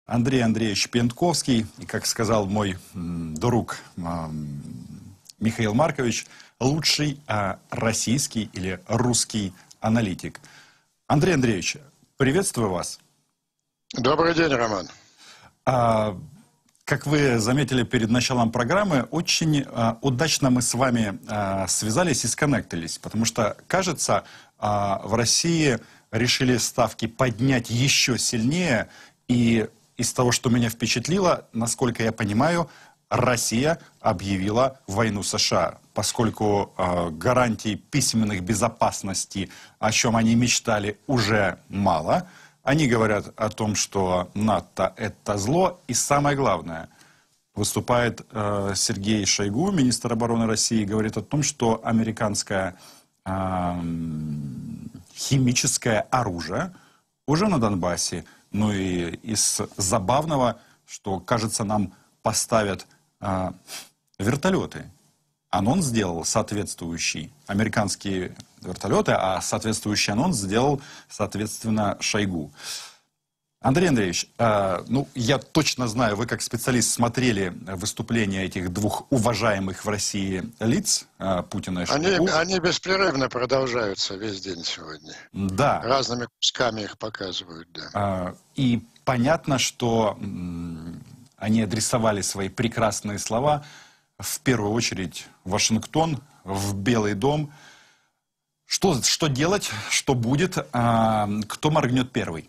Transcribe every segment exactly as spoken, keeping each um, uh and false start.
Андрей Андреевич Пентковский, и, как сказал мой м, друг м, Михаил Маркович, лучший а, российский или русский аналитик. Андрей Андреевич, приветствую вас. Добрый день, Роман. А, как вы заметили перед началом программы, очень а, удачно мы с вами а, связались и сконнектились, потому что, кажется, а, в России решили ставки поднять еще сильнее, и из того, что меня впечатлило, насколько я понимаю, Россия объявила войну США, поскольку э, гарантий письменных безопасности, о чем они мечтали, уже мало. Они говорят о том, что НАТО — это зло, и самое главное, выступает э, Сергей Шойгу, министр обороны России, говорит о том, что американское э, химическое оружие уже на Донбассе. Ну и из забавного, что, кажется, нам поставят а, вертолеты. Анонс сделал соответствующий, американские вертолеты, а соответствующий анонс сделал, соответственно, Шойгу. Андрей Андреевич, а, ну, я точно знаю, вы как специалист смотрели выступления этих двух уважаемых в России лиц, а, Путина и Шойгу. Они, они беспрерывно продолжаются весь день сегодня. Да. Разными кусками их показывают, да. А, и понятно, что м, они адресовали свои прекрасные слова в первую очередь в Вашингтон, в Белый дом. Что, что делать, что будет, а, кто моргнет первый?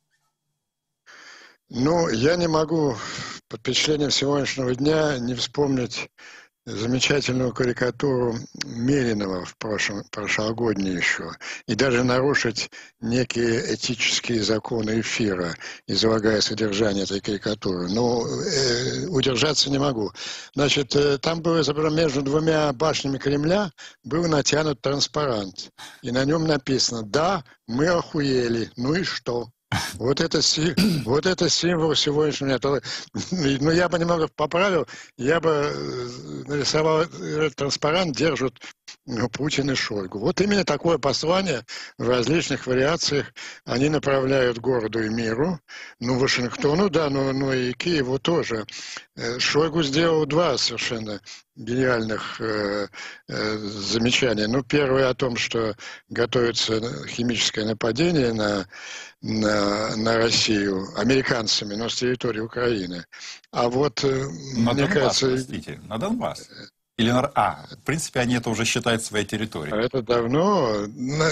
Ну, я не могу под впечатлением сегодняшнего дня не вспомнить замечательную карикатуру Меринова в прошлом, прошлогодней еще, и даже нарушить некие этические законы эфира, излагая содержание этой карикатуры. Но э, удержаться не могу. Значит, э, там было изображено, между двумя башнями Кремля был натянут транспарант, и на нем написано: «Да, мы охуели, ну и что?» Вот это, вот это символ сегодняшнего дня. Ну, я бы немного поправил, я бы нарисовал этот транспарант, держат Путин и Шойгу. Вот именно такое послание в различных вариациях они направляют городу и миру. Ну, Вашингтону, да, но, но и Киеву тоже. Шойгу сделал два совершенно гениальных э, э, замечания. Ну, первое о том, что готовится химическое нападение на, на, на Россию американцами, но с территории Украины. А вот, на мне Донбасс, кажется... простите, на Донбасс. Или на... А, в принципе, они это уже считают своей территорией. Это давно.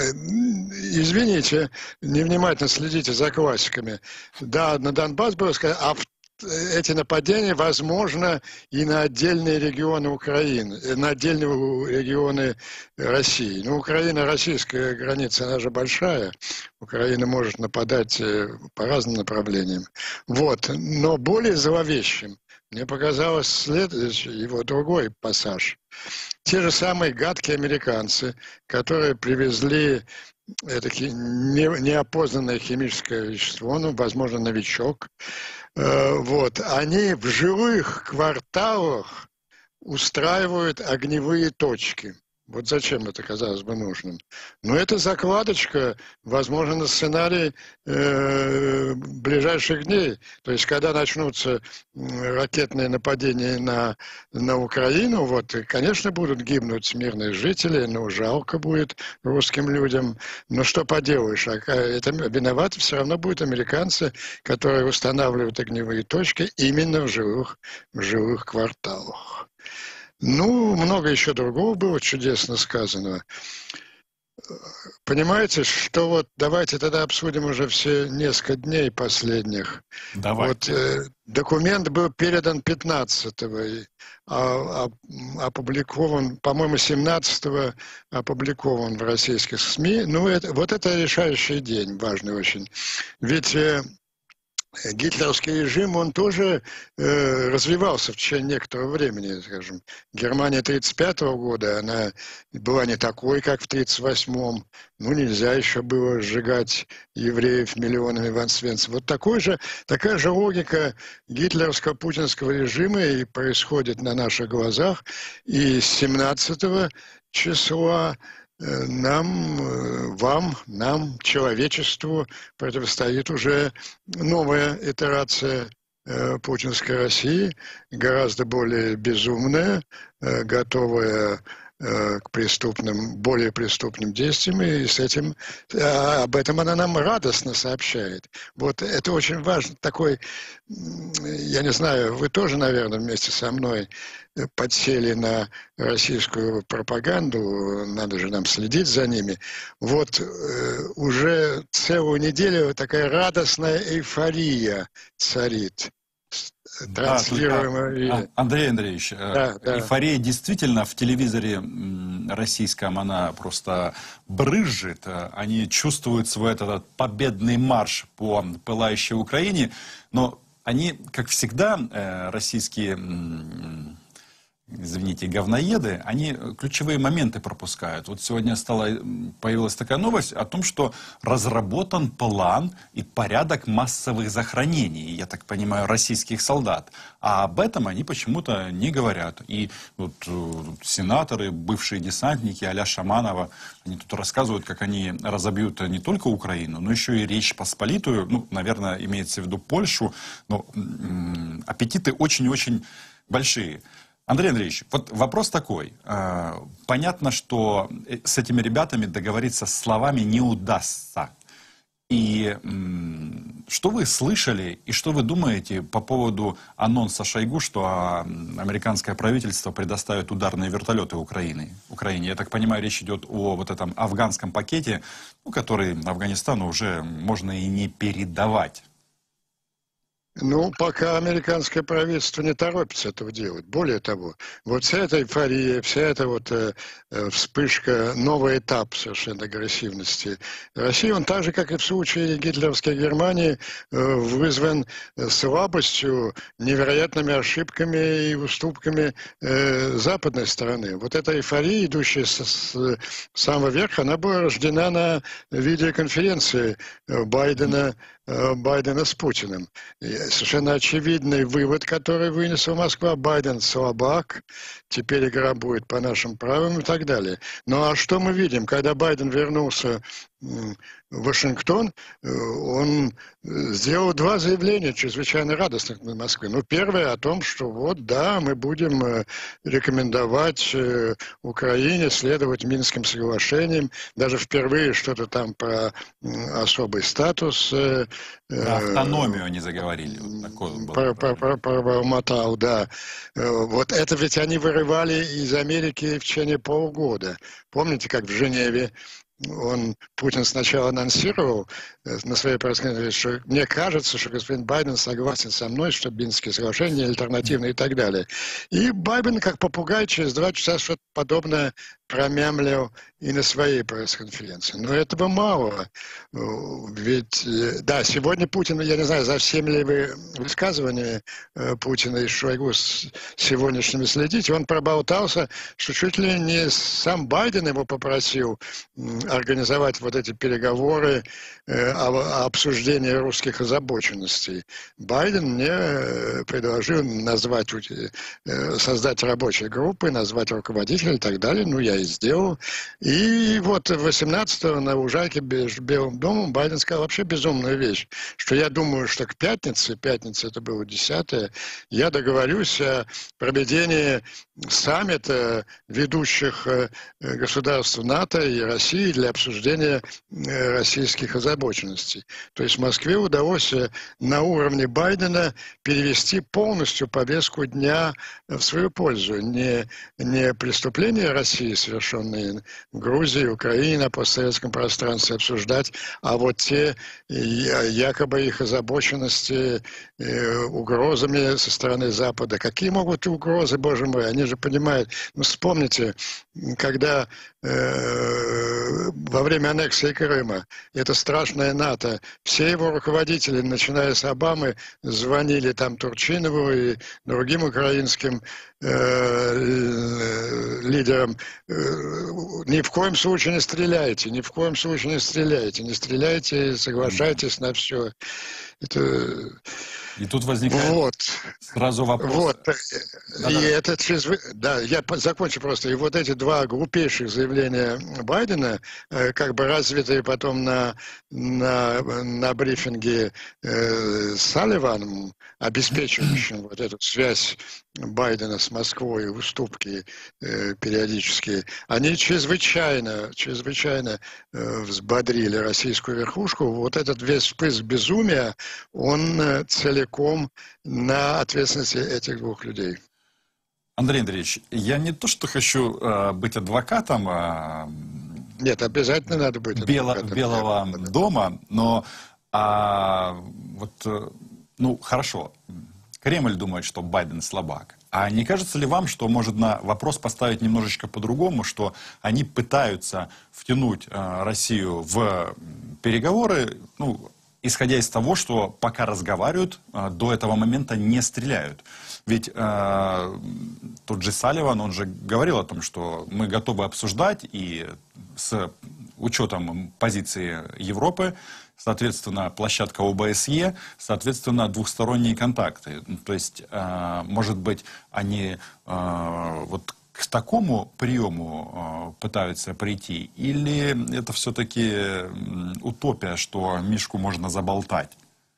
Извините, невнимательно следите за классиками. Да, на Донбасс было сказано, а в эти нападения возможно и на отдельные регионы Украины, на отдельные регионы России. Ну, Украина, российская граница, она же большая. Украина может нападать по разным направлениям. Вот. Но более зловещим мне показалось следующий, его другой пассаж. Те же самые гадкие американцы, которые привезли это неопознанное химическое вещество, ну, возможно, новичок, вот, они в жилых кварталах устраивают огневые точки. Вот зачем это, казалось бы, нужным? Но это закладочка, возможно, на сценарий э, ближайших дней. То есть, когда начнутся ракетные нападения на, на Украину, вот, конечно, будут гибнуть мирные жители, но жалко будет русским людям. Но что поделаешь, это виноваты все равно будут американцы, которые устанавливают огневые точки именно в жилых, в жилых кварталах. Ну, много еще другого было чудесно сказанного. Понимаете, что вот давайте тогда обсудим уже все несколько дней последних. Давайте. Вот э, документ был передан пятнадцатого, а, а, опубликован, по-моему, семнадцатого опубликован в российских СМИ. Ну, это, вот это решающий день, важный очень. Ведь... Э, гитлеровский режим, он тоже э, развивался в течение некоторого времени, скажем. Германия тридцать пятого года, она была не такой, как в тридцать восьмом. Ну, нельзя еще было сжигать евреев миллионами в Освенциме. Вот такой же, такая же логика гитлеровского путинского режима и происходит на наших глазах. И с семнадцатого числа нам, вам, нам, человечеству противостоит уже новая итерация э, путинской России, гораздо более безумная, э, готовая э, к преступным, более преступным действиям, и с этим, а, об этом она нам радостно сообщает. Вот это очень важно, такой, я не знаю, вы тоже, наверное, вместе со мной подсели на российскую пропаганду, надо же нам следить за ними. Вот э, уже целую неделю такая радостная эйфория царит. Да, только, Андрей Андреевич, да, эйфория да. действительно в телевизоре российском, она просто брызжет. Они чувствуют свой этот победный марш по пылающей Украине, но они, как всегда, российские, извините, говноеды, они ключевые моменты пропускают. Вот сегодня стала, появилась такая новость о том, что разработан план и порядок массовых захоронений, я так понимаю, российских солдат. А об этом они почему-то не говорят. И вот сенаторы, бывшие десантники а-ля Шаманова, они тут рассказывают, как они разобьют не только Украину, но еще и Речь Посполитую, ну, наверное, имеется в виду Польшу, но м-м, аппетиты очень-очень большие. Андрей Андреевич, вот вопрос такой. Понятно, что с этими ребятами договориться словами не удастся. И что вы слышали и что вы думаете по поводу анонса Шойгу, что американское правительство предоставит ударные вертолеты Украине? Украине? Я так понимаю, речь идет о вот этом афганском пакете, ну, который Афганистану уже можно и не передавать. Ну, пока американское правительство не торопится этого делать. Более того, вот вся эта эйфория, вся эта вот э, вспышка, новый этап совершенно агрессивности России, он так же, как и в случае гитлеровской Германии, э, вызван слабостью, невероятными ошибками и уступками э, западной стороны. Вот эта эйфория, идущая с, с самого верха, она была рождена на видеоконференции Байдена, Байдена с Путиным. И совершенно очевидный вывод, который вынесла Москва: Байден слабак, теперь игра будет по нашим правилам и так далее. Ну а что мы видим? Когда Байден вернулся в Вашингтон, он сделал два заявления чрезвычайно радостных для Москвы. Ну, первое о том, что вот, да, мы будем рекомендовать Украине следовать Минским соглашениям, даже впервые что-то там про особый статус. Про автономию они заговорили. Пробормотал, да. Вот это ведь они вырывали из Америки в течение полугода. Помните, как в Женеве он, Путин сначала анонсировал на своей пресс-конференции, что мне кажется, что господин Байден согласен со мной, что Минские соглашения альтернативные и так далее. И Байден, как попугай, через два часа что-то подобное промямлил и на своей пресс-конференции. Но этого мало. Ведь, да, сегодня Путин, я не знаю, за всеми ли вы высказываниями Путина и Шойгу с сегодняшними следите, он проболтался, что чуть ли не сам Байден его попросил организовать вот эти переговоры о обсуждении русских озабоченностей. Байден мне предложил назвать, создать рабочие группы, назвать руководителей и так далее. Ну, я и сделал. И вот восемнадцатого на лужайке перед Белым домом Байден сказал вообще безумную вещь, что я думаю, что к пятнице, пятница это было десятое, я договорюсь о проведении саммита ведущих государств НАТО и России для обсуждения российских озабоченностей. То есть Москве удалось на уровне Байдена перевести полностью повестку дня в свою пользу. Не, не преступления России, совершенные в Грузии, Украине, на постсоветском пространстве, обсуждать, а вот те якобы их озабоченности угрозами со стороны Запада. Какие могут быть угрозы, боже мой? Они же понимают. Ну, вспомните, когда э, во время аннексии Крыма это страшное НАТО, все его руководители, начиная с Обамы, звонили там Турчинову и другим украинским э, лидерам: ни в коем случае не стреляйте, ни в коем случае не стреляйте, не стреляйте, соглашайтесь на все. Это... И тут возникает вот. сразу вопрос. Вот. Да, и да. это чрезв... Да, я закончу просто. И вот эти два глупейших заявления Байдена, как бы развитые потом на, на, на брифинге э, с Салливаном, обеспечивающим вот эту связь Байдена с Москвой, уступки э, периодические, они чрезвычайно, чрезвычайно э, взбодрили российскую верхушку. Вот этот весь вспрыск безумия, он э, целиком на ответственности этих двух людей. Андрей Андреевич, я не то, что хочу э, быть адвокатом э, Нет, обязательно надо быть Бело, адвокатом. Белого дома, но а, вот, э, ну, хорошо, Кремль думает, что Байден слабак. А не кажется ли вам, что можно вопрос поставить немножечко по-другому, что они пытаются втянуть э, Россию в переговоры, ну, исходя из того, что пока разговаривают, э, до этого момента не стреляют? Ведь э, тот же Салливан, он же говорил о том, что мы готовы обсуждать, и с учетом позиции Европы, соответственно, площадка О Бэ Эс Е, соответственно, двухсторонние контакты. То есть, э, может быть, они э, вот к такому приему э, пытаются прийти, или это все-таки утопия, что Мишку можно заболтать?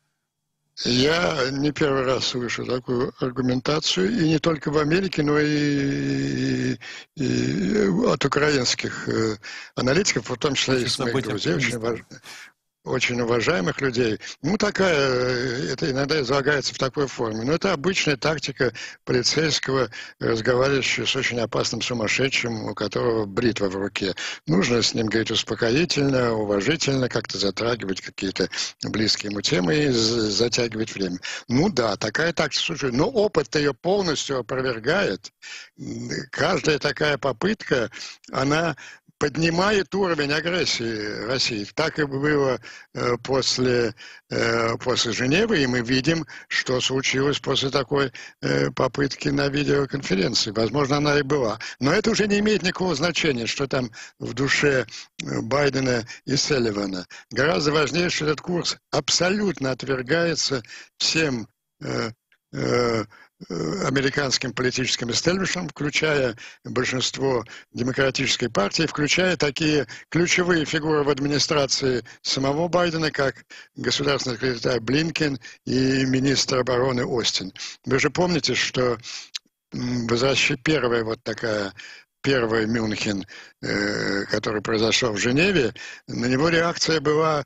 Я не первый раз слышу такую аргументацию, и не только в Америке, но и, и, и от украинских аналитиков, в том числе и с моих друзей, очень важно. Очень уважаемых людей. Ну, такая, это иногда излагается в такой форме. Но это обычная тактика полицейского, разговаривающего с очень опасным сумасшедшим, у которого бритва в руке. Нужно с ним говорить успокоительно, уважительно, как-то затрагивать какие-то близкие ему темы и затягивать время. Ну да, такая тактика существует. Но опыт ее полностью опровергает. Каждая такая попытка, она поднимает уровень агрессии России. Так и было э, после, э, после Женевы, и мы видим, что случилось после такой э, попытки на видеоконференции. Возможно, она и была. Но это уже не имеет никакого значения, что там в душе Байдена и Салливана. Гораздо важнее, что этот курс абсолютно отвергается всем э, э, американским политическим истеблишментом, включая большинство демократической партии, включая такие ключевые фигуры в администрации самого Байдена, как государственный секретарь Блинкен и министр обороны Остин. Вы же помните, что возвращение первая вот такая первый Мюнхен, э, который произошел в Женеве, на него реакция была,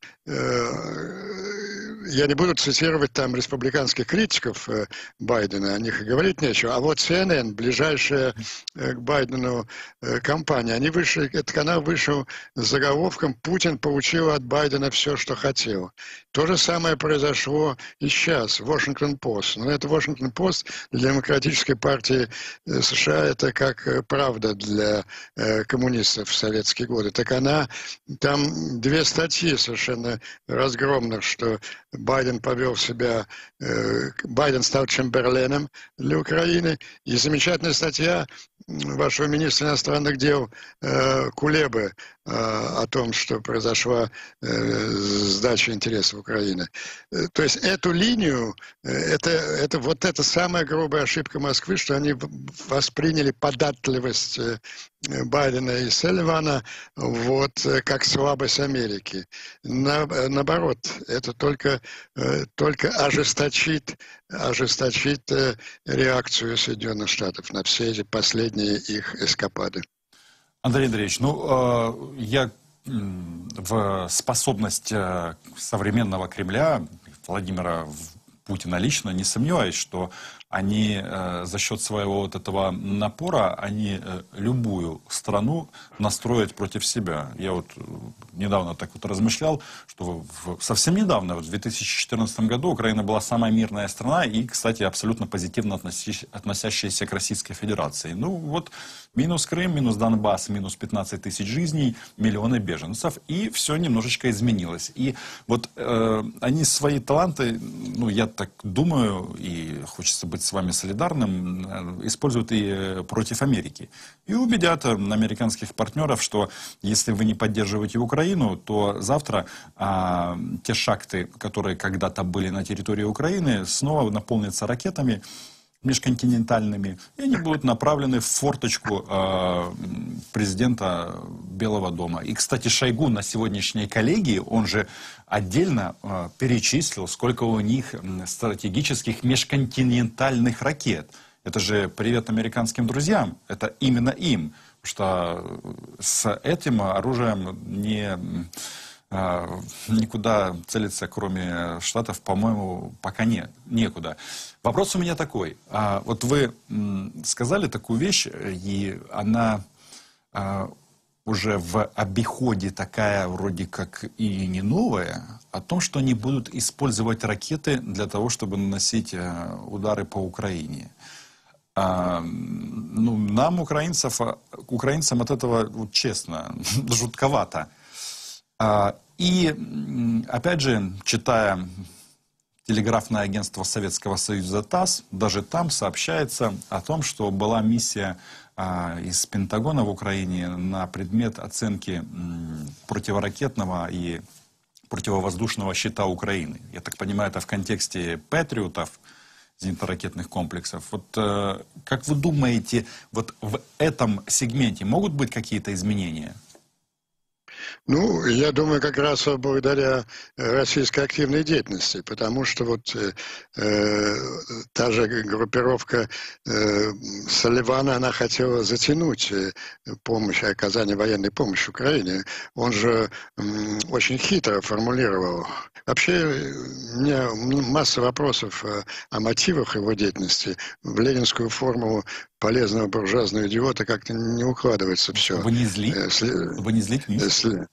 э, я не буду цитировать там республиканских критиков э, Байдена, о них и говорить нечего, а вот Си Эн Эн, ближайшая э, к Байдену э, компания, они вышли, этот канал вышел с заголовком «Путин получил от Байдена все, что хотел». То же самое произошло и сейчас, в Вашингтон-Пост. Но это Вашингтон-Пост для демократической партии э, США, это как э, правда для э, коммунистов в советские годы. Так она, там две статьи совершенно разгромных, что Байден повел себя, э, Байден стал Чемберленом для Украины, и замечательная статья вашего министра иностранных дел э, Кулебы э, о том, что произошла э, сдача интересов Украины. Э, то есть эту линию, э, это, это вот эта самая грубая ошибка Москвы, что они восприняли податливость э, Байдена и Салливана вот, э, как слабость Америки. На, наоборот, это только, э, только ожесточит, ожесточит э, реакцию Соединенных Штатов на все эти последние их эскапады. Андрей Андреевич, ну, э, я э, в способность э, современного Кремля, Владимира Путина лично, не сомневаюсь, что они э, за счет своего вот этого напора, они э, любую страну настроят против себя. Я вот э, недавно так вот размышлял, что в, совсем недавно, в две тысячи четырнадцатом году, Украина была самая мирная страна и, кстати, абсолютно позитивно относи, относящаяся к Российской Федерации. Ну вот минус Крым, минус Донбасс, минус пятнадцать тысяч жизней, миллионы беженцев, и все немножечко изменилось. И вот э, они свои таланты, ну я так думаю, и хочется быть с вами солидарным, используют и против Америки. И убедят американских партнеров, что если вы не поддерживаете Украину, то завтра а, те шахты, которые когда-то были на территории Украины, снова наполнятся ракетами межконтинентальными, и они будут направлены в форточку э, президента Белого дома. И, кстати, Шойгу на сегодняшней коллегии, он же отдельно э, перечислил, сколько у них стратегических межконтинентальных ракет. Это же привет американским друзьям, это именно им, потому что с этим оружием не... никуда целиться, кроме Штатов, по-моему, пока нет, некуда. Вопрос у меня такой. Вот вы сказали такую вещь, и она уже в обиходе такая вроде как и не новая, о том, что они будут использовать ракеты для того, чтобы наносить удары по Украине. Ну, нам, украинцев, украинцам от этого, вот, честно, жутковато. И, опять же, читая телеграфное агентство Советского Союза ТАСС, даже там сообщается о том, что была миссия а, из Пентагона в Украине на предмет оценки м, противоракетного и противовоздушного щита Украины. Я так понимаю, это в контексте патриотов, зенитно-ракетных комплексов. Вот э, как вы думаете, вот в этом сегменте могут быть какие-то изменения? Ну, я думаю, как раз благодаря российской активной деятельности, потому что вот э, та же группировка э, Салливана, она хотела затянуть помощь, оказание военной помощи Украине. Он же э, очень хитро формулировал. Вообще, у меня масса вопросов о, о мотивах его деятельности. В ленинскую формулу полезного буржуазного идиота как-то не укладывается все. Вы не злить? Вы не злить вместе?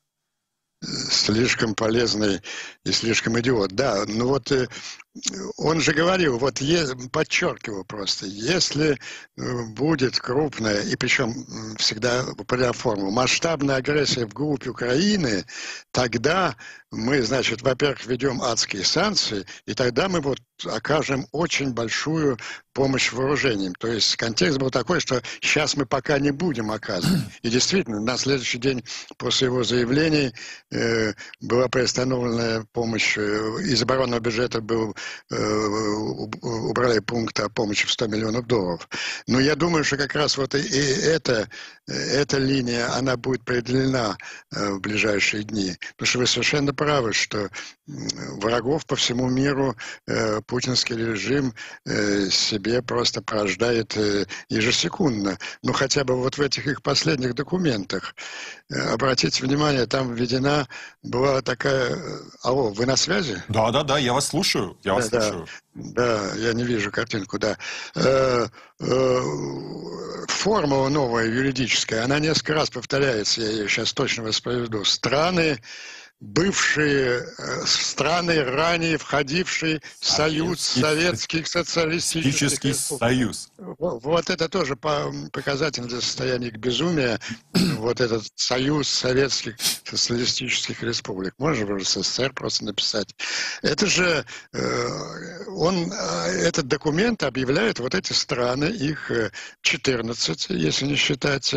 Слишком полезный и слишком идиот. Да, ну вот он же говорил, вот подчеркивал просто, если будет крупная, и причем всегда популярная формула, масштабная агрессия вглубь Украины, тогда мы, значит, во-первых, введем адские санкции, и тогда мы вот окажем очень большую помощь вооружениям. То есть контекст был такой, что сейчас мы пока не будем оказывать. И действительно, на следующий день после его заявлений э, была приостановлена помощь, э, из оборонного бюджета был, э, убрали пункт о помощи в сто миллионов долларов. Но я думаю, что как раз вот и, и эта, эта линия, она будет преодолена э, в ближайшие дни. Потому что вы совершенно правы, что врагов по всему миру э, путинский режим э, себе просто порождает э, ежесекундно. Ну, хотя бы вот в этих их последних документах. Э, обратите внимание, там введена была такая... Алло, вы на связи? Да, да, да, я вас слушаю. Я вас да, слушаю. Да, да, я не вижу картинку, да. Э, э, формула новая юридическая, она несколько раз повторяется, я ее сейчас точно воспроизведу. Страны, бывшие страны, ранее входившие в Союз Советских Социалистических Республик. Союз. Вот это тоже показатель для состояния безумия. Вот этот Союз Советских Социалистических Республик. Можно в СССР просто написать. Это же он, этот документ объявляет вот эти страны, их четырнадцать, если не считать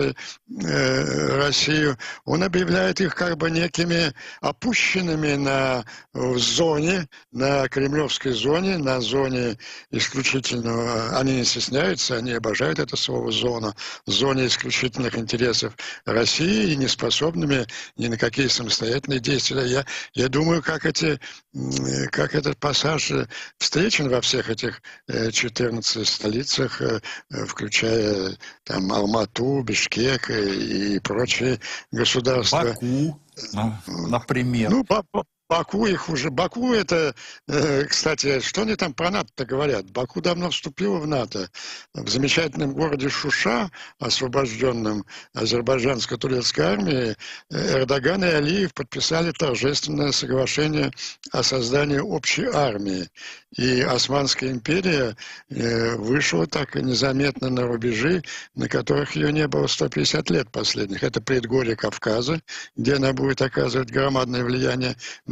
Россию, он объявляет их как бы некими опущенными на в зоне, на кремлевской зоне, на зоне исключительного, они не стесняются, они обожают это слово «зона», зоне исключительных интересов России и не способными ни на какие самостоятельные действия. Я, я думаю, как, эти, как этот пассаж встречен во всех этих четырнадцати столицах, включая там Алмату, Бишкек и прочие государства. Баку. Например. Ну, Баку их уже... Баку это... Кстати, что они там про НАТО-то говорят? Баку давно вступила в НАТО. В замечательном городе Шуша, освобожденном азербайджанско-турецкой армией, Эрдоган и Алиев подписали торжественное соглашение о создании общей армии. И Османская империя вышла так незаметно на рубежи, на которых ее не было сто пятьдесят лет последних. Это предгорье Кавказа, где она будет оказывать громадное влияние на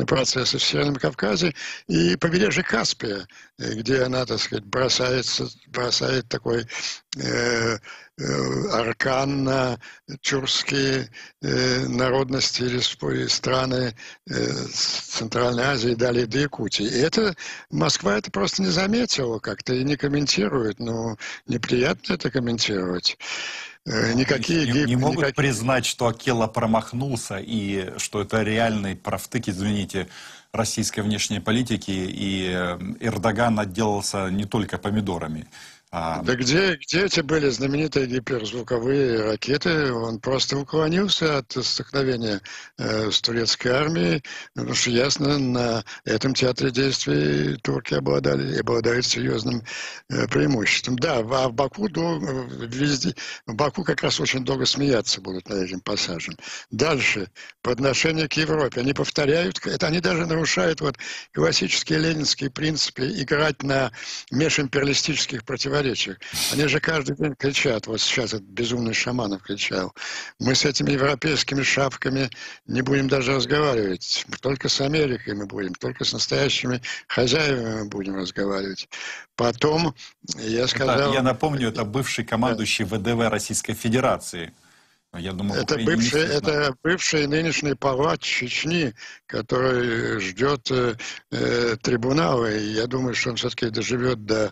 процессы в Северном Кавказе, и побережье Каспия, где она, так сказать, бросается, бросает такой э, э, аркан на тюркские э, народности или страны э, Центральной Азии, далее до Якутии. И это Москва это просто не заметила как-то и не комментирует. Ну, неприятно это комментировать. Никакие, не, не могут никакие... признать, что Акела промахнулся и что это реальный правтык, извините, российской внешней политики, и Эрдоган отделался не только помидорами. Да где, где эти были знаменитые гиперзвуковые ракеты? Он просто уклонился от столкновения э, с турецкой армией, потому что ясно, на этом театре действий турки обладали и обладают серьезным э, преимуществом. Да, а в Баку, до, везде, в Баку как раз очень долго смеяться будут над этим пассажем. Дальше, по отношению к Европе, они повторяют, это они даже нарушают вот классические ленинские принципы играть на межимпериалистических противоречиях. Они же каждый день кричат, вот сейчас этот безумный Шаманов кричал, мы с этими европейскими шапками не будем даже разговаривать, только с Америкой мы будем, только с настоящими хозяевами мы будем разговаривать. Потом я сказал... Это, я напомню, это бывший командующий ВДВ Российской Федерации. Я думаю, это, бывший, это бывший нынешний палач Чечни, который ждет э, э, трибунала. И я думаю, что он все-таки доживет до,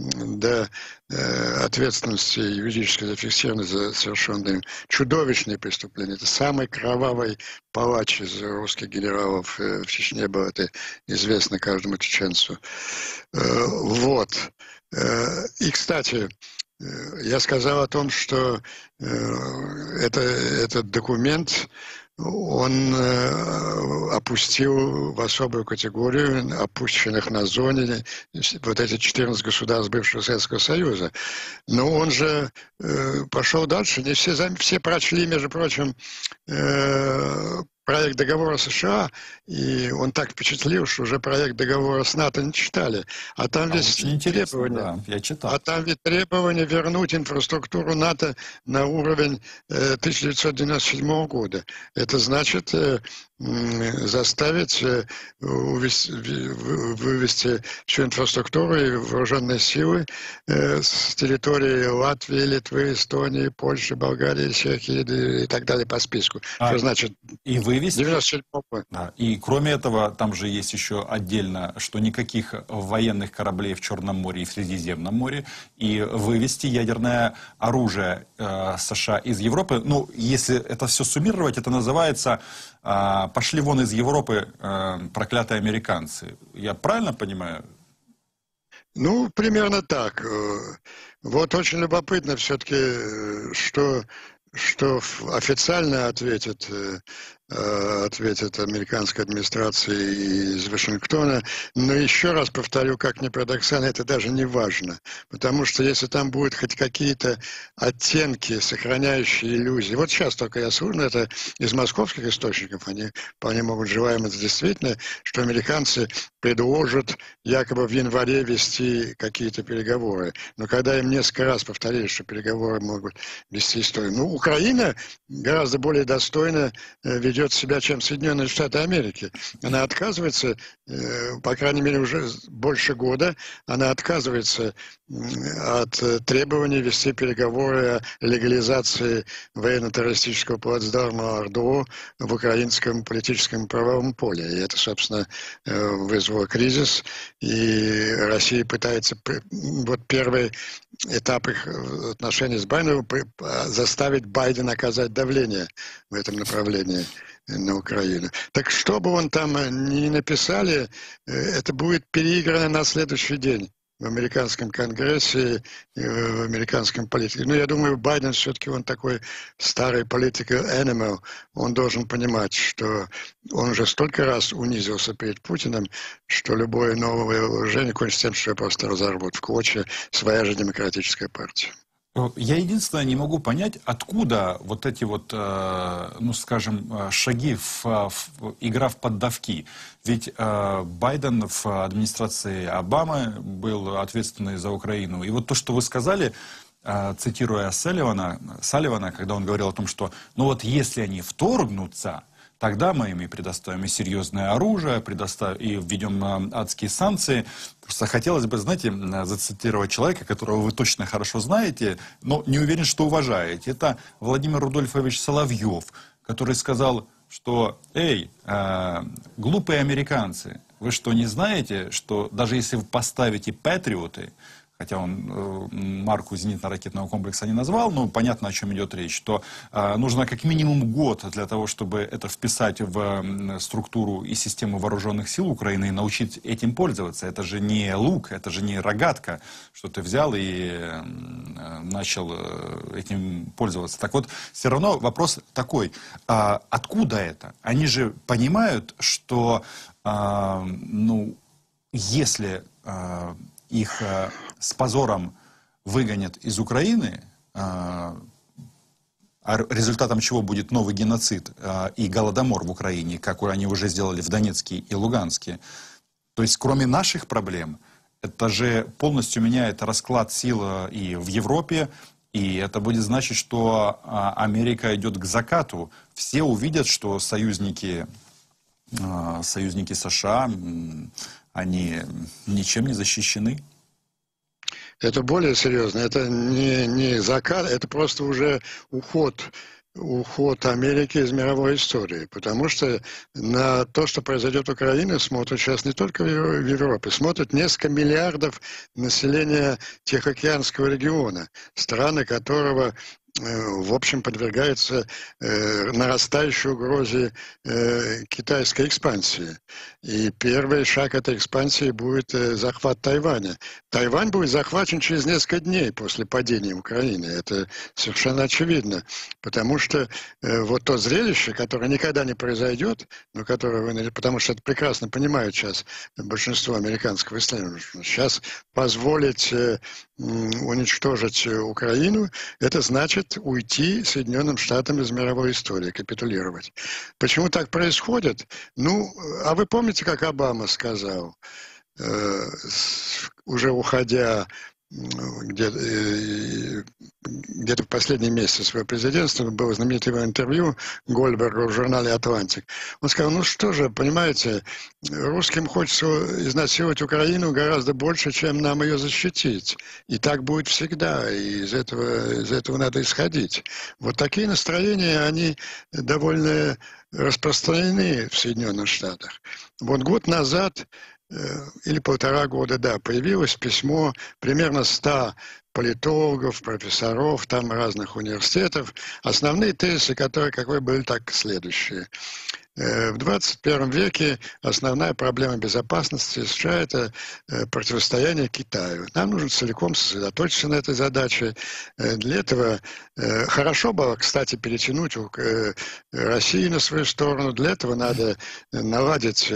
до э, ответственности юридически зафиксированной за совершенные чудовищные преступления. Это самый кровавый палач из русских генералов э, в Чечне был. Это известно каждому чеченцу. Э, вот. Э, и, кстати... Я сказал о том, что э, это, этот документ, он э, опустил в особую категорию опущенных на зоне вот эти четырнадцать государств бывшего Советского Союза. Но он же э, пошел дальше. Не все, все прочли, между прочим, э, проект договора США, и он так впечатлил, что уже проект договора с НАТО не читали. А там а ведь требования, да, я читал. А там ведь требование вернуть инфраструктуру НАТО на уровень э, тысяча девятьсот девяносто седьмого года. Это значит э, заставить э, увести, вывести всю инфраструктуру и вооруженные силы э, с территории Латвии, Литвы, Эстонии, Польши, Болгарии, Чехии и так далее по списку. А, что значит и вывести. девяносто седьмого года. Да. И кроме этого, там же есть еще отдельно, что никаких военных кораблей в Черном море и в Средиземном море, и вывести ядерное оружие э, США из Европы. Ну, если это все суммировать, это называется э, «пошли вон из Европы, э, проклятые американцы». Я правильно понимаю? Ну, примерно так. Вот очень любопытно все-таки, что, что официально ответит ответит американская администрация из Вашингтона. Но еще раз повторю, как ни парадоксально, это даже не важно. Потому что если там будут хоть какие-то оттенки, сохраняющие иллюзии. Вот сейчас только я слышно, это из московских источников, они вполне могут желаем это действительно, что американцы предложат якобы в январе вести какие-то переговоры. Но когда им несколько раз повторили, что переговоры могут вести историю. Ну, Украина гораздо более достойно ведет ведет себя, чем Соединенные Штаты Америки. Она отказывается, по крайней мере, уже больше года, она отказывается от требований вести переговоры о легализации военно-террористического плацдарма ОРДО в украинском политическом правовом поле. И это, собственно, вызвало кризис. И Россия пытается, вот первый этап их отношений с Байденом, заставить Байдена оказать давление в этом направлении на Украину. Так что бы он там ни написали, это будет переиграно на следующий день в американском конгрессе, в американском политике. Но я думаю, Байден все-таки он такой старый political animal. Он должен понимать, что он уже столько раз унизился перед Путиным, что любое новое вооружение кончится тем, что его просто разорвут в клочья своя же демократическая партия. Я единственное не могу понять, откуда вот эти вот, ну скажем, шаги, в, в игра в поддавки. Ведь Байден в администрации Обамы был ответственный за Украину. И вот то, что вы сказали, цитируя Салливана, Салливана, когда он говорил о том, что ну вот если они вторгнутся, тогда мы им и предоставим и серьезное оружие, предоставим, и введем э, адские санкции. Просто хотелось бы, знаете, зацитировать человека, которого вы точно хорошо знаете, но не уверен, что уважаете. Это Владимир Рудольфович Соловьев, который сказал, что «Эй, э, глупые американцы, вы что, не знаете, что даже если вы поставите «Патриоты», хотя он э, марку зенитно-ракетного комплекса не назвал, но понятно, о чем идет речь, то э, нужно как минимум год для того, чтобы это вписать в э, структуру и систему вооруженных сил Украины и научить этим пользоваться. Это же не лук, это же не рогатка, что ты взял и э, начал э, этим пользоваться. Так вот, все равно вопрос такой, э, откуда это? Они же понимают, что, э, ну, если... Э, их э, с позором выгонят из Украины, э, результатом чего будет новый геноцид э, и голодомор в Украине, как они уже сделали в Донецке и Луганске. То есть, кроме наших проблем, это же полностью меняет расклад сил и в Европе, и это будет значить, что э, Америка идет к закату. Все увидят, что союзники, э, союзники США... они ничем не защищены. Это более серьезно. Это не, не закат, это просто уже уход, уход Америки из мировой истории. Потому что на то, что произойдет в Украине, смотрят сейчас не только в Европе, смотрят несколько миллиардов населения Тихоокеанского региона, страны которого в общем, подвергается э, нарастающей угрозе э, китайской экспансии. И первый шаг этой экспансии будет э, захват Тайваня. Тайвань будет захвачен через несколько дней после падения Украины. Это совершенно очевидно. Потому что э, вот то зрелище, которое никогда не произойдет, но которое вы, потому что это прекрасно понимают сейчас большинство американского исследования, сейчас позволить э, уничтожить Украину, это значит уйти Соединенным Штатам из мировой истории, капитулировать. Почему так происходит? Ну, а вы помните, как Обама сказал, э, уже уходя где-то, э, где-то в последние месяцы своего президентства, было знаменитое его интервью Гольдбергу в журнале «Атлантик». Он сказал, ну что же, понимаете, русским хочется изнасиловать Украину гораздо больше, чем нам ее защитить. И так будет всегда, и из этого, из этого надо исходить. Вот такие настроения, они довольно распространены в Соединенных Штатах. Вот год назад или полтора года, да, появилось письмо примерно ста политологов, профессоров, там разных университетов. Основные тезисы, которые, как вы были, так следующие. В двадцать первом веке основная проблема безопасности США – это противостояние Китаю. Нам нужно целиком сосредоточиться на этой задаче. Для этого хорошо было, кстати, перетянуть Россию на свою сторону. Для этого надо наладить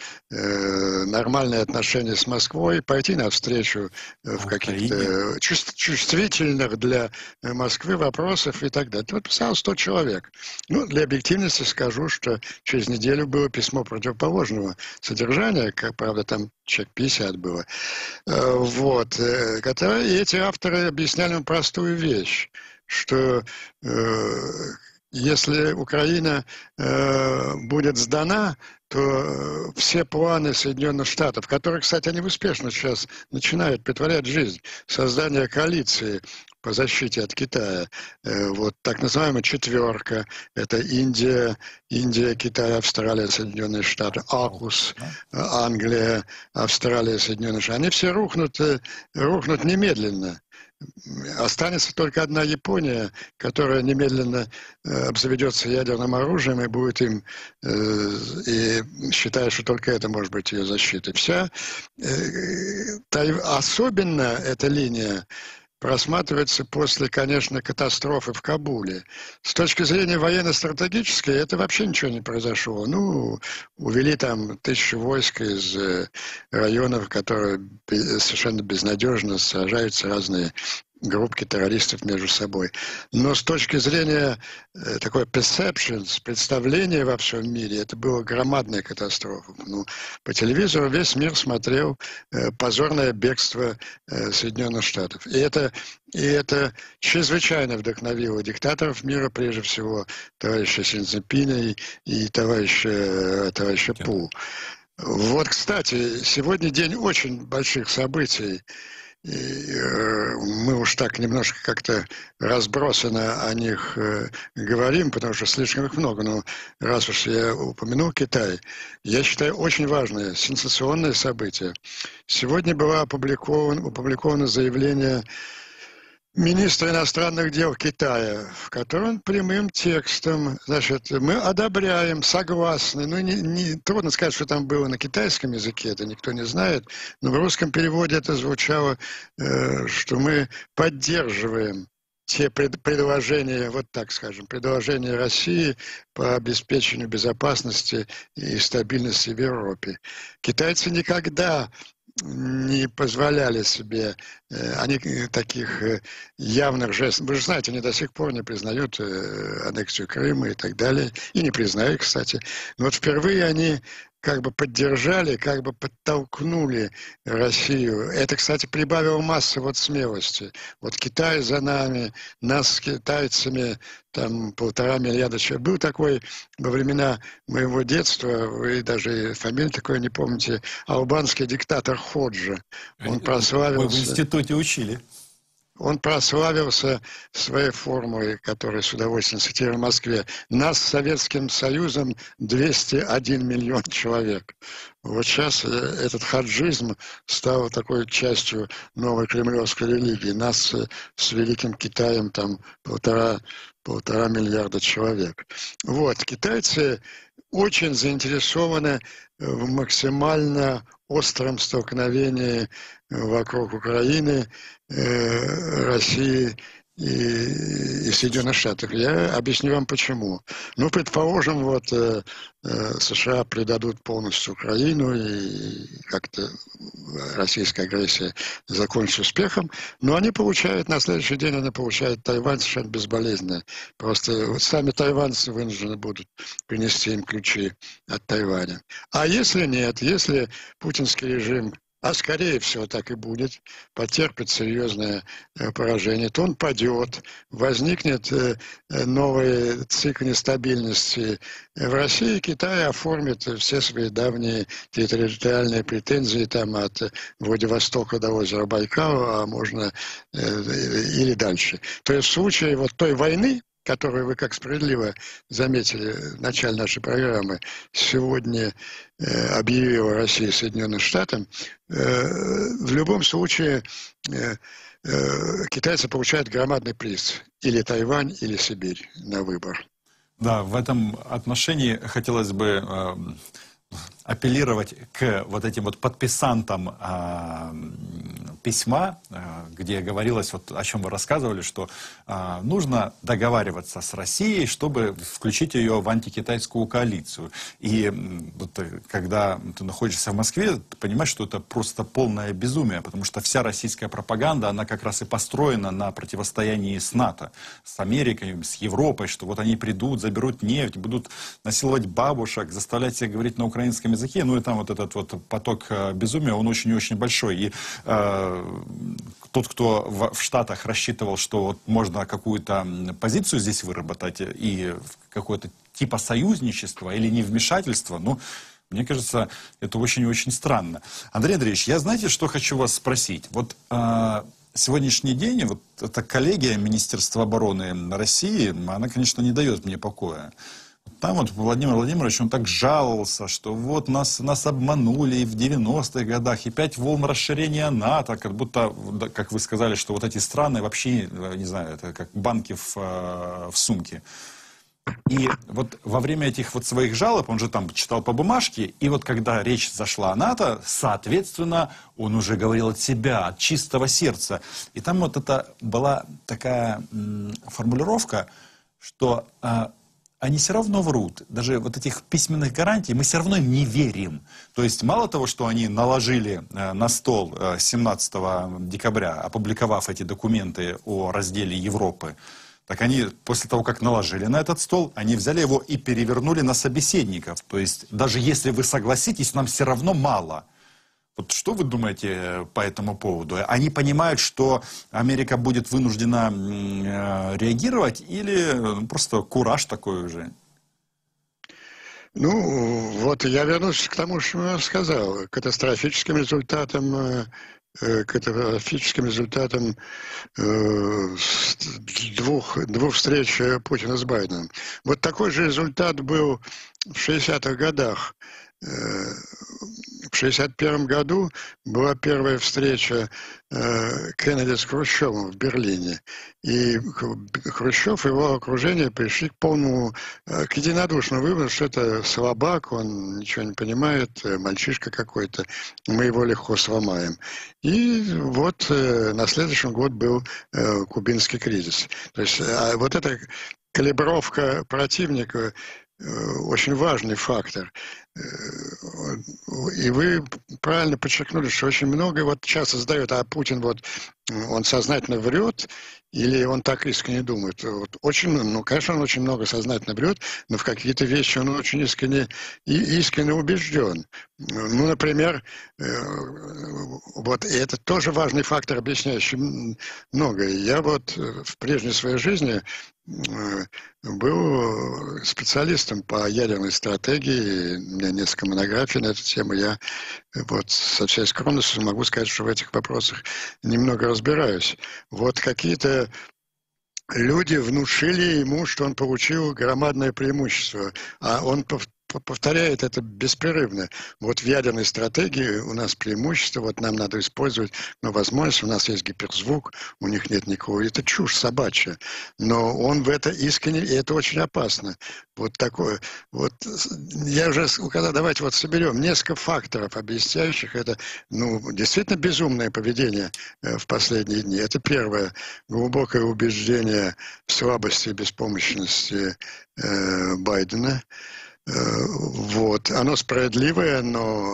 нормальные отношения с Москвой, пойти навстречу в каких-то чувствительных для Москвы вопросах и так далее. Вот писал сто человек. Ну, для объективности скажу, что через неделю было письмо противоположного содержания, как, правда, там человек пятьдесят было. Вот. И эти авторы объясняли нам простую вещь, что э, если Украина э, будет сдана, то все планы Соединенных Штатов, которые, кстати, они успешно сейчас начинают притворять в жизнь, создание коалиции по защите от Китая, вот так называемая четверка, это Индия, Индия, Китай, Австралия, Соединенные Штаты, АКУС, Англия, Австралия, Соединенные Штаты, они все рухнут, рухнут немедленно. Останется только одна Япония, которая немедленно э, обзаведется ядерным оружием и будет им, э, и считая, что только это может быть ее защитой. Вся, э, тай, особенно эта линия просматривается после, конечно, катастрофы в Кабуле. С точки зрения военно-стратегической, это вообще ничего не произошло. Ну, увели там тысячи войск из э, районов, которые совершенно безнадежно сражаются разные группки террористов между собой. Но с точки зрения э, такой perceptions, представления во всем мире, это была громадная катастрофа. Ну, по телевизору весь мир смотрел э, позорное бегство э, Соединенных Штатов. И это, и это чрезвычайно вдохновило диктаторов мира, прежде всего товарища Си Цзиньпина и, и товарища, э, товарища Пу. Вот, кстати, сегодня день очень больших событий. И, э, мы уж так немножко как-то разбросанно о них э, говорим, потому что слишком их много. Но раз уж я упомянул Китай, я считаю очень важное, сенсационное событие. Сегодня было опубликовано, опубликовано заявление министра иностранных дел Китая, в котором прямым текстом, значит, мы одобряем, согласны, ну, не, не, трудно сказать, что там было на китайском языке, это никто не знает, но в русском переводе это звучало, э, что мы поддерживаем те пред, предложения, вот так скажем, предложения России по обеспечению безопасности и стабильности в Европе. Китайцы никогда не позволяли себе, они таких явных жестов, вы же знаете, они до сих пор не признают аннексию Крыма и так далее, и не признают, кстати. Но вот впервые они как бы поддержали, как бы подтолкнули Россию. Это, кстати, прибавило массы вот смелости. Вот Китай за нами, нас с китайцами, там полтора миллиарда человек. Был такой во времена моего детства, вы даже фамилию такой не помните, албанский диктатор Ходжа. Он прославился... Вы в институте учили. Он прославился своей формулой, которую с удовольствием цитирую в Москве. Нас с Советским Союзом двести один миллион человек. Вот сейчас этот хаджизм стал такой частью новой кремлевской религии. Нас с Великим Китаем там полтора, полтора миллиарда человек. Вот, китайцы очень заинтересованы в максимально остром столкновении вокруг Украины, э, России и, и Соединенных Штатов. Я объясню вам почему. Ну, предположим, вот э, э, США предадут полностью Украину и как-то российская агрессия закончится успехом, но они получают, на следующий день они получают Тайвань совершенно безболезненно. Просто вот сами тайваньцы вынуждены будут принести им ключи от Тайваня. А если нет, если путинский режим, а скорее всего так и будет, потерпит серьезное поражение, то он падет, возникнет новый цикл нестабильности в России, и Китай оформит все свои давние территориальные претензии там от Владивостока до озера Байкал, а можно или дальше. То есть в случае вот той войны, которую вы, как справедливо заметили в начале нашей программы, сегодня э, объявила Россия Соединенным Штатам, э, в любом случае э, э, китайцы получают громадный приз. Или Тайвань, или Сибирь на выбор. Да, в этом отношении хотелось бы э, апеллировать к вот этим вот подписантам э, письма, э, где говорилось, вот о чем вы рассказывали, что э, нужно договариваться с Россией, чтобы включить ее в антикитайскую коалицию. И вот, когда ты находишься в Москве, ты понимаешь, что это просто полное безумие, потому что вся российская пропаганда, она как раз и построена на противостоянии с НАТО, с Америкой, с Европой, что вот они придут, заберут нефть, будут насиловать бабушек, заставлять всех говорить на украинском языке. Ну и там вот этот вот поток безумия, он очень и очень большой. И э, тот, кто в, в Штатах рассчитывал, что вот можно какую-то позицию здесь выработать и какое-то типа союзничества или невмешательства, ну, мне кажется, это очень и очень странно. Андрей Андреевич, я, знаете, что хочу вас спросить? Вот э, сегодняшний день, вот эта коллегия Министерства обороны России, она, конечно, не дает мне покоя. Там вот Владимир Владимирович, он так жаловался, что вот нас, нас обманули и в девяностых годах, и пять волн расширения НАТО, как будто, как вы сказали, что вот эти страны вообще, не знаю, это как банки в, в сумке. И вот во время этих вот своих жалоб, он же там читал по бумажке, и вот когда речь зашла о НАТО, соответственно, он уже говорил от себя, от чистого сердца. И там вот это была такая м, формулировка, что... они все равно врут. Даже вот этих письменных гарантий мы все равно им не верим. То есть мало того, что они наложили э, на стол э, семнадцатого декабря, опубликовав эти документы о разделе Европы, так они после того, как наложили на этот стол, они взяли его и перевернули на собеседников. То есть даже если вы согласитесь, нам все равно мало. Вот что вы думаете по этому поводу? Они понимают, что Америка будет вынуждена э, реагировать, или просто кураж такой уже? Ну, вот я вернусь к тому, что я сказал. Катастрофическим результатом, э, э, катастрофическим результатом э, с двух, двух встреч Путина с Байденом. Вот такой же результат был в шестидесятых годах. Э, В шестьдесят первом году была первая встреча э, Кеннеди с Хрущевым в Берлине. И Хрущев и его окружение пришли к полному, э, к единодушному выводу, что это слабак, он ничего не понимает, э, мальчишка какой-то, мы его легко сломаем. И вот э, на следующий год был э, кубинский кризис. То есть э, вот эта калибровка противника очень важный фактор. И вы правильно подчеркнули, что очень много вот часто задают, а Путин вот, он сознательно врет, или он так искренне думает. Вот очень, ну, конечно, он очень много сознательно врет, но в какие-то вещи он очень искренне, и искренне убежден. Ну, например, вот, и это тоже важный фактор, объясняющий многое. Я вот в прежней своей жизни был специалистом по ядерной стратегии, у меня несколько монографий на эту тему, я вот со всей скромностью могу сказать, что в этих вопросах немного разбираюсь. Вот какие-то люди внушили ему, что он получил громадное преимущество, а он повторяет это беспрерывно. Вот в ядерной стратегии у нас преимущество, вот нам надо использовать, но возможность, у нас есть гиперзвук, у них нет никакого. Это чушь собачья. Но он в это искренне, и это очень опасно. Вот такое. Вот я уже сказал, давайте вот соберем несколько факторов, объясняющих это, ну, действительно безумное поведение в последние дни. Это первое, глубокое убеждение в слабости и беспомощности э, Байдена. Вот. Оно справедливое, но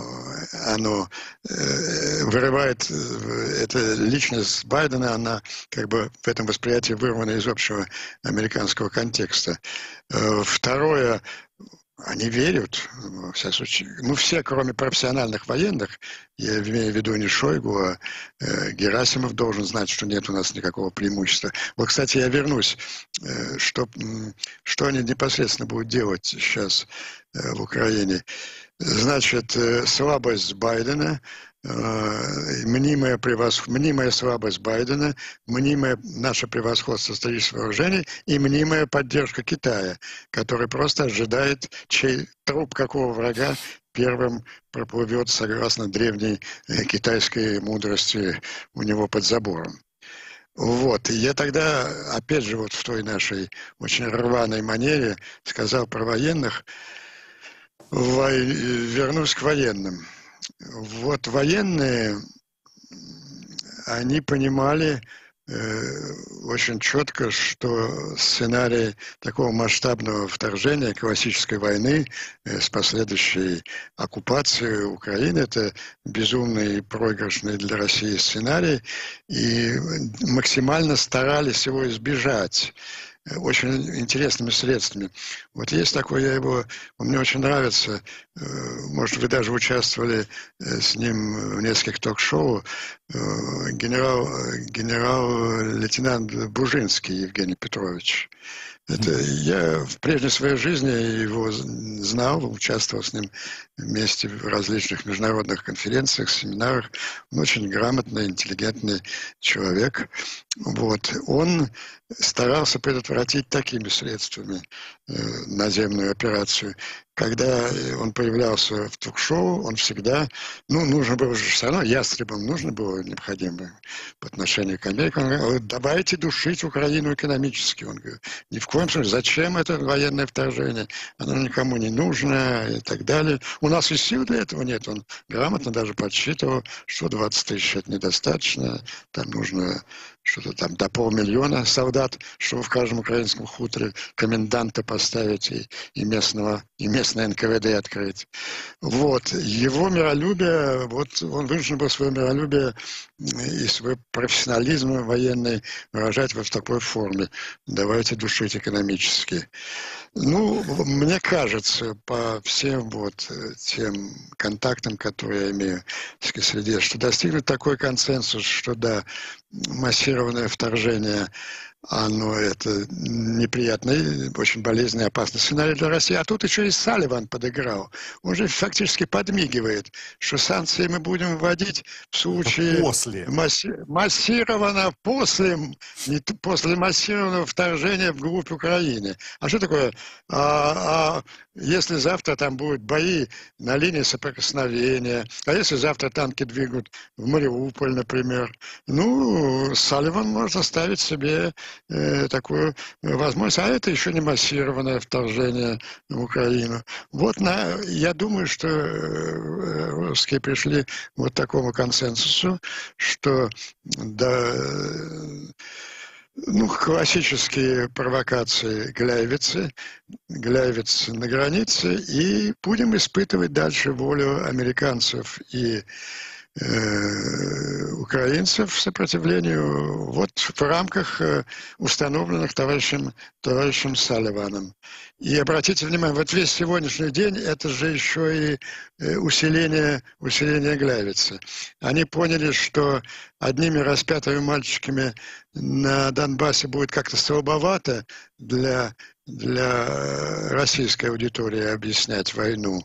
оно вырывает, эта личность Байдена, она как бы в этом восприятии вырвана из общего американского контекста. Второе, они верят, во всяком случае, ну все, кроме профессиональных военных, я имею в виду не Шойгу, а э, Герасимов должен знать, что нет у нас никакого преимущества. Вот, кстати, я вернусь, э, что, что они непосредственно будут делать сейчас э, в Украине. Значит, э, слабость Байдена, э, мнимая, превосх... мнимая слабость Байдена, мнимое наше превосходство стратегических вооружений и мнимая поддержка Китая, который просто ожидает, чей труп какого врага первым проплывет, согласно древней э, китайской мудрости, у него под забором. Вот. И я тогда, опять же, вот в той нашей очень рваной манере сказал про военных, во... вернусь к военным. Вот военные, они понимали э, очень четко, что сценарий такого масштабного вторжения, классической войны э, с последующей оккупацией Украины, это безумный и проигрышный для России сценарий, и максимально старались его избежать очень интересными средствами. Вот есть такой, я его, он мне очень нравится, может, вы даже участвовали с ним в нескольких ток-шоу, генерал, генерал-лейтенант Бужинский Евгений Петрович. Это я в прежней своей жизни его знал, участвовал с ним вместе в различных международных конференциях, семинарах. Он очень грамотный, интеллигентный человек. Вот. Он старался предотвратить такими средствами э, наземную операцию, когда он появлялся в ток-шоу, он всегда, ну, нужно было же все равно, ястребам нужно было необходимо по отношению к Америке. Он говорил, давайте душить Украину экономически. Он говорит, ни в коем случае, зачем это военное вторжение? Оно никому не нужно и так далее. У нас и сил для этого нет. Он грамотно даже подсчитывал, что двадцать тысяч это недостаточно, там нужно что-то там до полмиллиона солдат, чтобы в каждом украинском хуторе коменданта поставить и, и местного, и местное эн ка вэ дэ открыть. Вот. Его миролюбие, вот он вынужден был свое миролюбие и свой профессионализм военный выражать вот в такой форме. Давайте душить экономически. Ну, мне кажется, по всем вот тем контактам, которые я имею в среде, что достигнуть такой консенсус, что да, массированное вторжение, оно это неприятный, очень болезненный, опасный сценарий для России. А тут еще и Салливан подыграл. Он же фактически подмигивает, что санкции мы будем вводить в случае после. Масси массированно после, не, после массированного вторжения вглубь Украины. А что такое? А, а если завтра там будут бои на линии соприкосновения, а если завтра танки двигают в Мариуполь, например, ну, Салливан может оставить себе э, такую возможность. А это еще не массированное вторжение в Украину. Вот на, я думаю, что русские пришли к вот такому консенсусу, что да, ну, классические провокации Гляйвицы, Гляйвиц на границе, и будем испытывать дальше волю американцев и э, украинцев в сопротивлению вот в рамках установленных товарищем, товарищем Салливаном. И обратите внимание, вот весь сегодняшний день это же еще и усиление, усиление Гляйвицы. Они поняли, что одними распятыми мальчиками на Донбассе будет как-то слабовато для, для российской аудитории объяснять войну.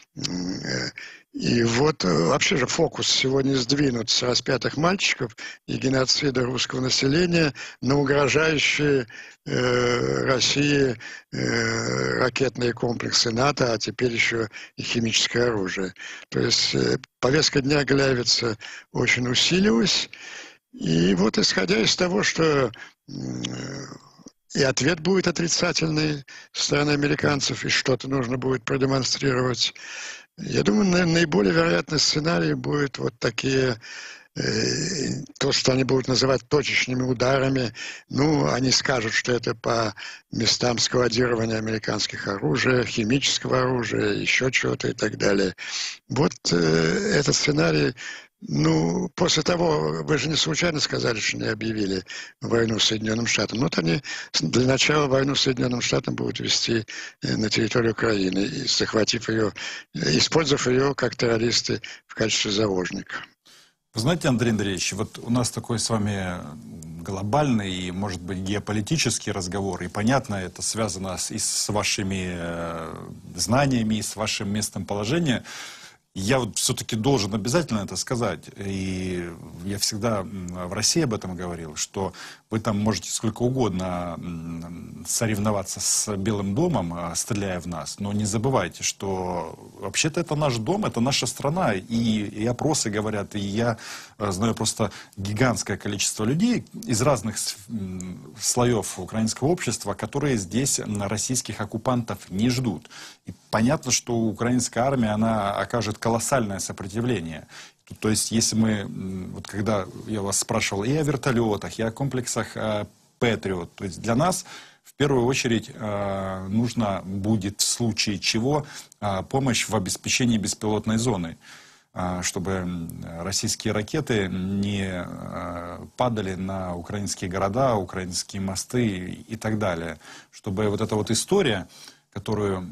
И вот вообще же фокус сегодня сдвинут с распятых мальчиков и геноцида русского населения на угрожающие э, России э, ракетные комплексы НАТО, а теперь еще и химическое оружие. То есть э, повестка дня Гляйвица очень усилилась. И вот исходя из того, что э, и ответ будет отрицательный со стороны американцев, и что-то нужно будет продемонстрировать, я думаю, наиболее вероятный сценарий будет вот такие, э, то, что они будут называть точечными ударами. Ну, они скажут, что это по местам складирования американских оружия, химического оружия, еще чего-то и так далее. Вот э, этот сценарий, ну, после того, вы же не случайно сказали, что не объявили войну с Соединенным Штатом. Вот они для начала войну с Соединенным Штатом будут вести на территорию Украины, захватив ее, использовав ее как террористы в качестве заложника. Вы знаете, Андрей Андреевич, вот у нас такой с вами глобальный и, может быть, геополитический разговор, и понятно, это связано и с вашими знаниями, и с вашим местом положения. Я вот все-таки должен обязательно это сказать, и я всегда в России об этом говорил, что вы там можете сколько угодно соревноваться с Белым домом, стреляя в нас, но не забывайте, что вообще-то это наш дом, это наша страна, и, и опросы говорят, и я знаю просто гигантское количество людей из разных слоев украинского общества, которые здесь российских оккупантов не ждут. И понятно, что украинская армия, она окажет колоссальное сопротивление. То есть, если мы, вот когда я вас спрашивал и о вертолетах, и о комплексах э, Патриот, то есть для нас в первую очередь э, нужно будет в случае чего э, помощь в обеспечении беспилотной зоны, э, чтобы российские ракеты не э, падали на украинские города, украинские мосты и, и так далее. Чтобы вот эта вот история, которую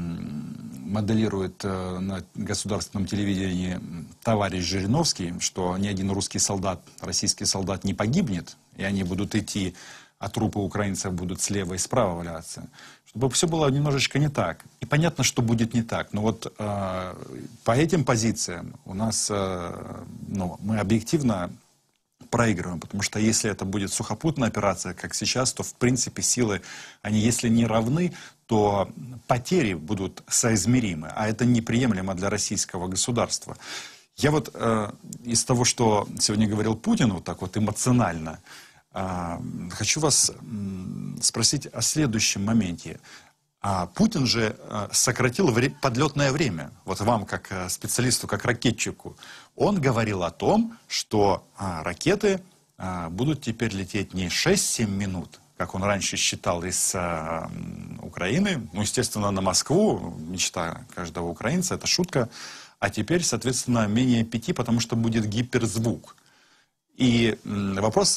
моделирует на государственном телевидении товарищ Жириновский, что ни один русский солдат, российский солдат не погибнет, и они будут идти, а трупы украинцев будут слева и справа валяться. Чтобы все было немножечко не так. И понятно, что будет не так. Но вот э, по этим позициям у нас, э, ну, мы объективно проигрываем. Потому что если это будет сухопутная операция, как сейчас, то в принципе силы, они если не равны, то потери будут соизмеримы. А это неприемлемо для российского государства. Я вот э, из того, что сегодня говорил Путин, вот так вот эмоционально, э, хочу вас э, спросить о следующем моменте. А Путин же э, сократил вре подлетное время. Вот вам, как э, специалисту, как ракетчику. Он говорил о том, что э, ракеты э, будут теперь лететь не шесть-семь минут, как он раньше считал, из э, Украины. Ну, естественно, на Москву, мечта каждого украинца, это шутка. А теперь, соответственно, менее пяти, потому что будет гиперзвук. И вопрос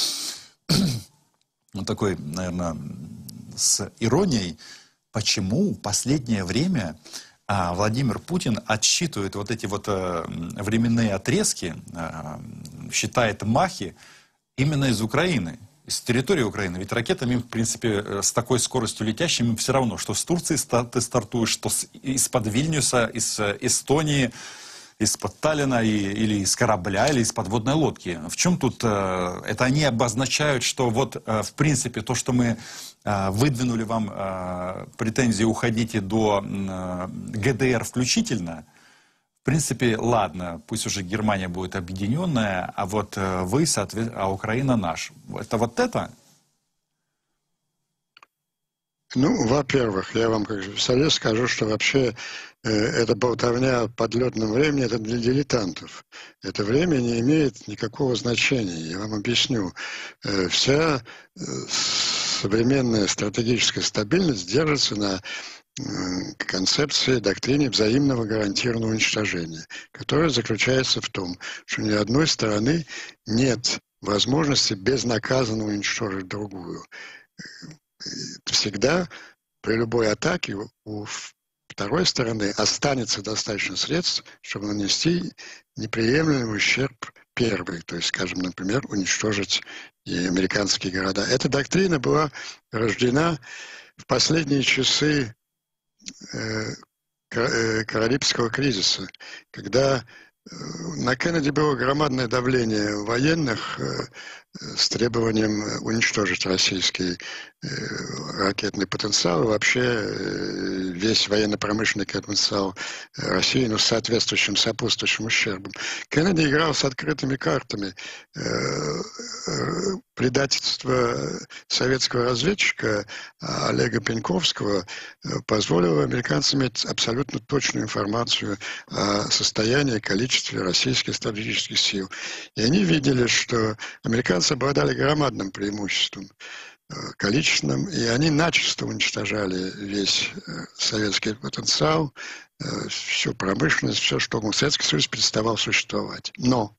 ну, такой, наверное, с иронией. Почему в последнее время а, Владимир Путин отсчитывает вот эти вот а, временные отрезки, а, считает махи именно из Украины, из территории Украины? Ведь ракетами, в принципе, с такой скоростью летящими все равно, что с Турции ты стартуешь, что из-под Вильнюса, из Эстонии, из-под Таллина, и, или из корабля, или из подводной лодки. В чем тут э, это они обозначают, что вот э, в принципе то, что мы э, выдвинули вам э, претензии, уходите до э, ГДР включительно, в принципе, ладно, пусть уже Германия будет объединенная, а вот э, вы, соответственно, а Украина наш. Это вот это? Ну, во-первых, я вам как специалист скажу, что вообще э, эта болтовня о подлетном времени – это для дилетантов. Это время не имеет никакого значения. Я вам объясню. Э, вся э, современная стратегическая стабильность держится на э, концепции, доктрине взаимного гарантированного уничтожения, которая заключается в том, что ни одной стороны нет возможности безнаказанно уничтожить другую. Всегда при любой атаке у второй стороны останется достаточно средств, чтобы нанести неприемлемый ущерб первой, то есть, скажем, например, уничтожить и американские города. Эта доктрина была рождена в последние часы э, Карибского кризиса, когда на Кеннеди было громадное давление военных э, с требованием уничтожить российский э, ракетный потенциал и вообще э, весь военно-промышленный потенциал России, но с соответствующим сопутствующим ущербом. Кеннеди играл с открытыми картами. Э, э, предательство советского разведчика Олега Пеньковского э, позволило американцам иметь абсолютно точную информацию о состоянии, количестве российских стратегических сил. И они видели, что американцы обладали громадным преимуществом количественным, и они начисто уничтожали весь советский потенциал, всю промышленность, все, что Советский Союз переставал существовать. Но,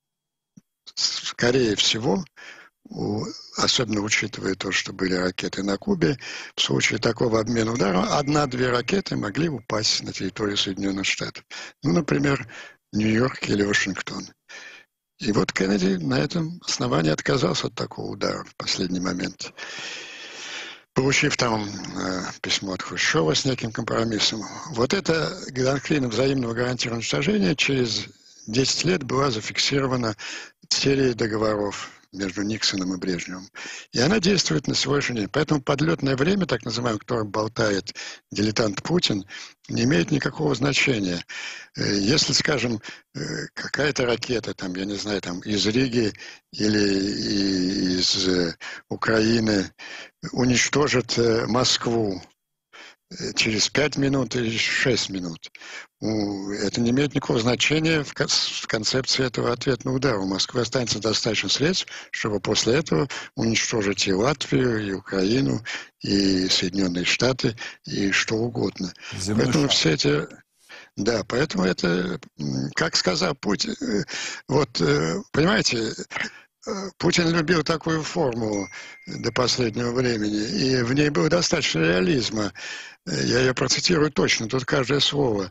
скорее всего, особенно учитывая то, что были ракеты на Кубе, в случае такого обмена ударов одна-две ракеты могли упасть на территорию Соединенных Штатов. Ну, например, Нью-Йорк или Вашингтон. И вот Кеннеди на этом основании отказался от такого удара в последний момент, получив там э, письмо от Хрущева с неким компромиссом. Вот эта доктрина взаимного гарантированного уничтожения через десять лет была зафиксирована серией договоров между Никсоном и Брежневым. И она действует на сегодняшний день. Поэтому подлетное время, так называемое, которое болтает дилетант Путин, не имеет никакого значения. Если, скажем, какая-то ракета, там, я не знаю, там, из Риги или из Украины уничтожит Москву через пять минут или шесть минут, это не имеет никакого значения в концепции этого ответного удара. У Москвы останется достаточно средств, чтобы после этого уничтожить и Латвию, и Украину, и Соединенные Штаты, и что угодно. Земной Поэтому шар. все эти... Да, поэтому это, как сказал Путин, вот, понимаете, Путин любил такую формулу до последнего времени, и в ней было достаточно реализма. Я ее процитирую точно, тут каждое слово.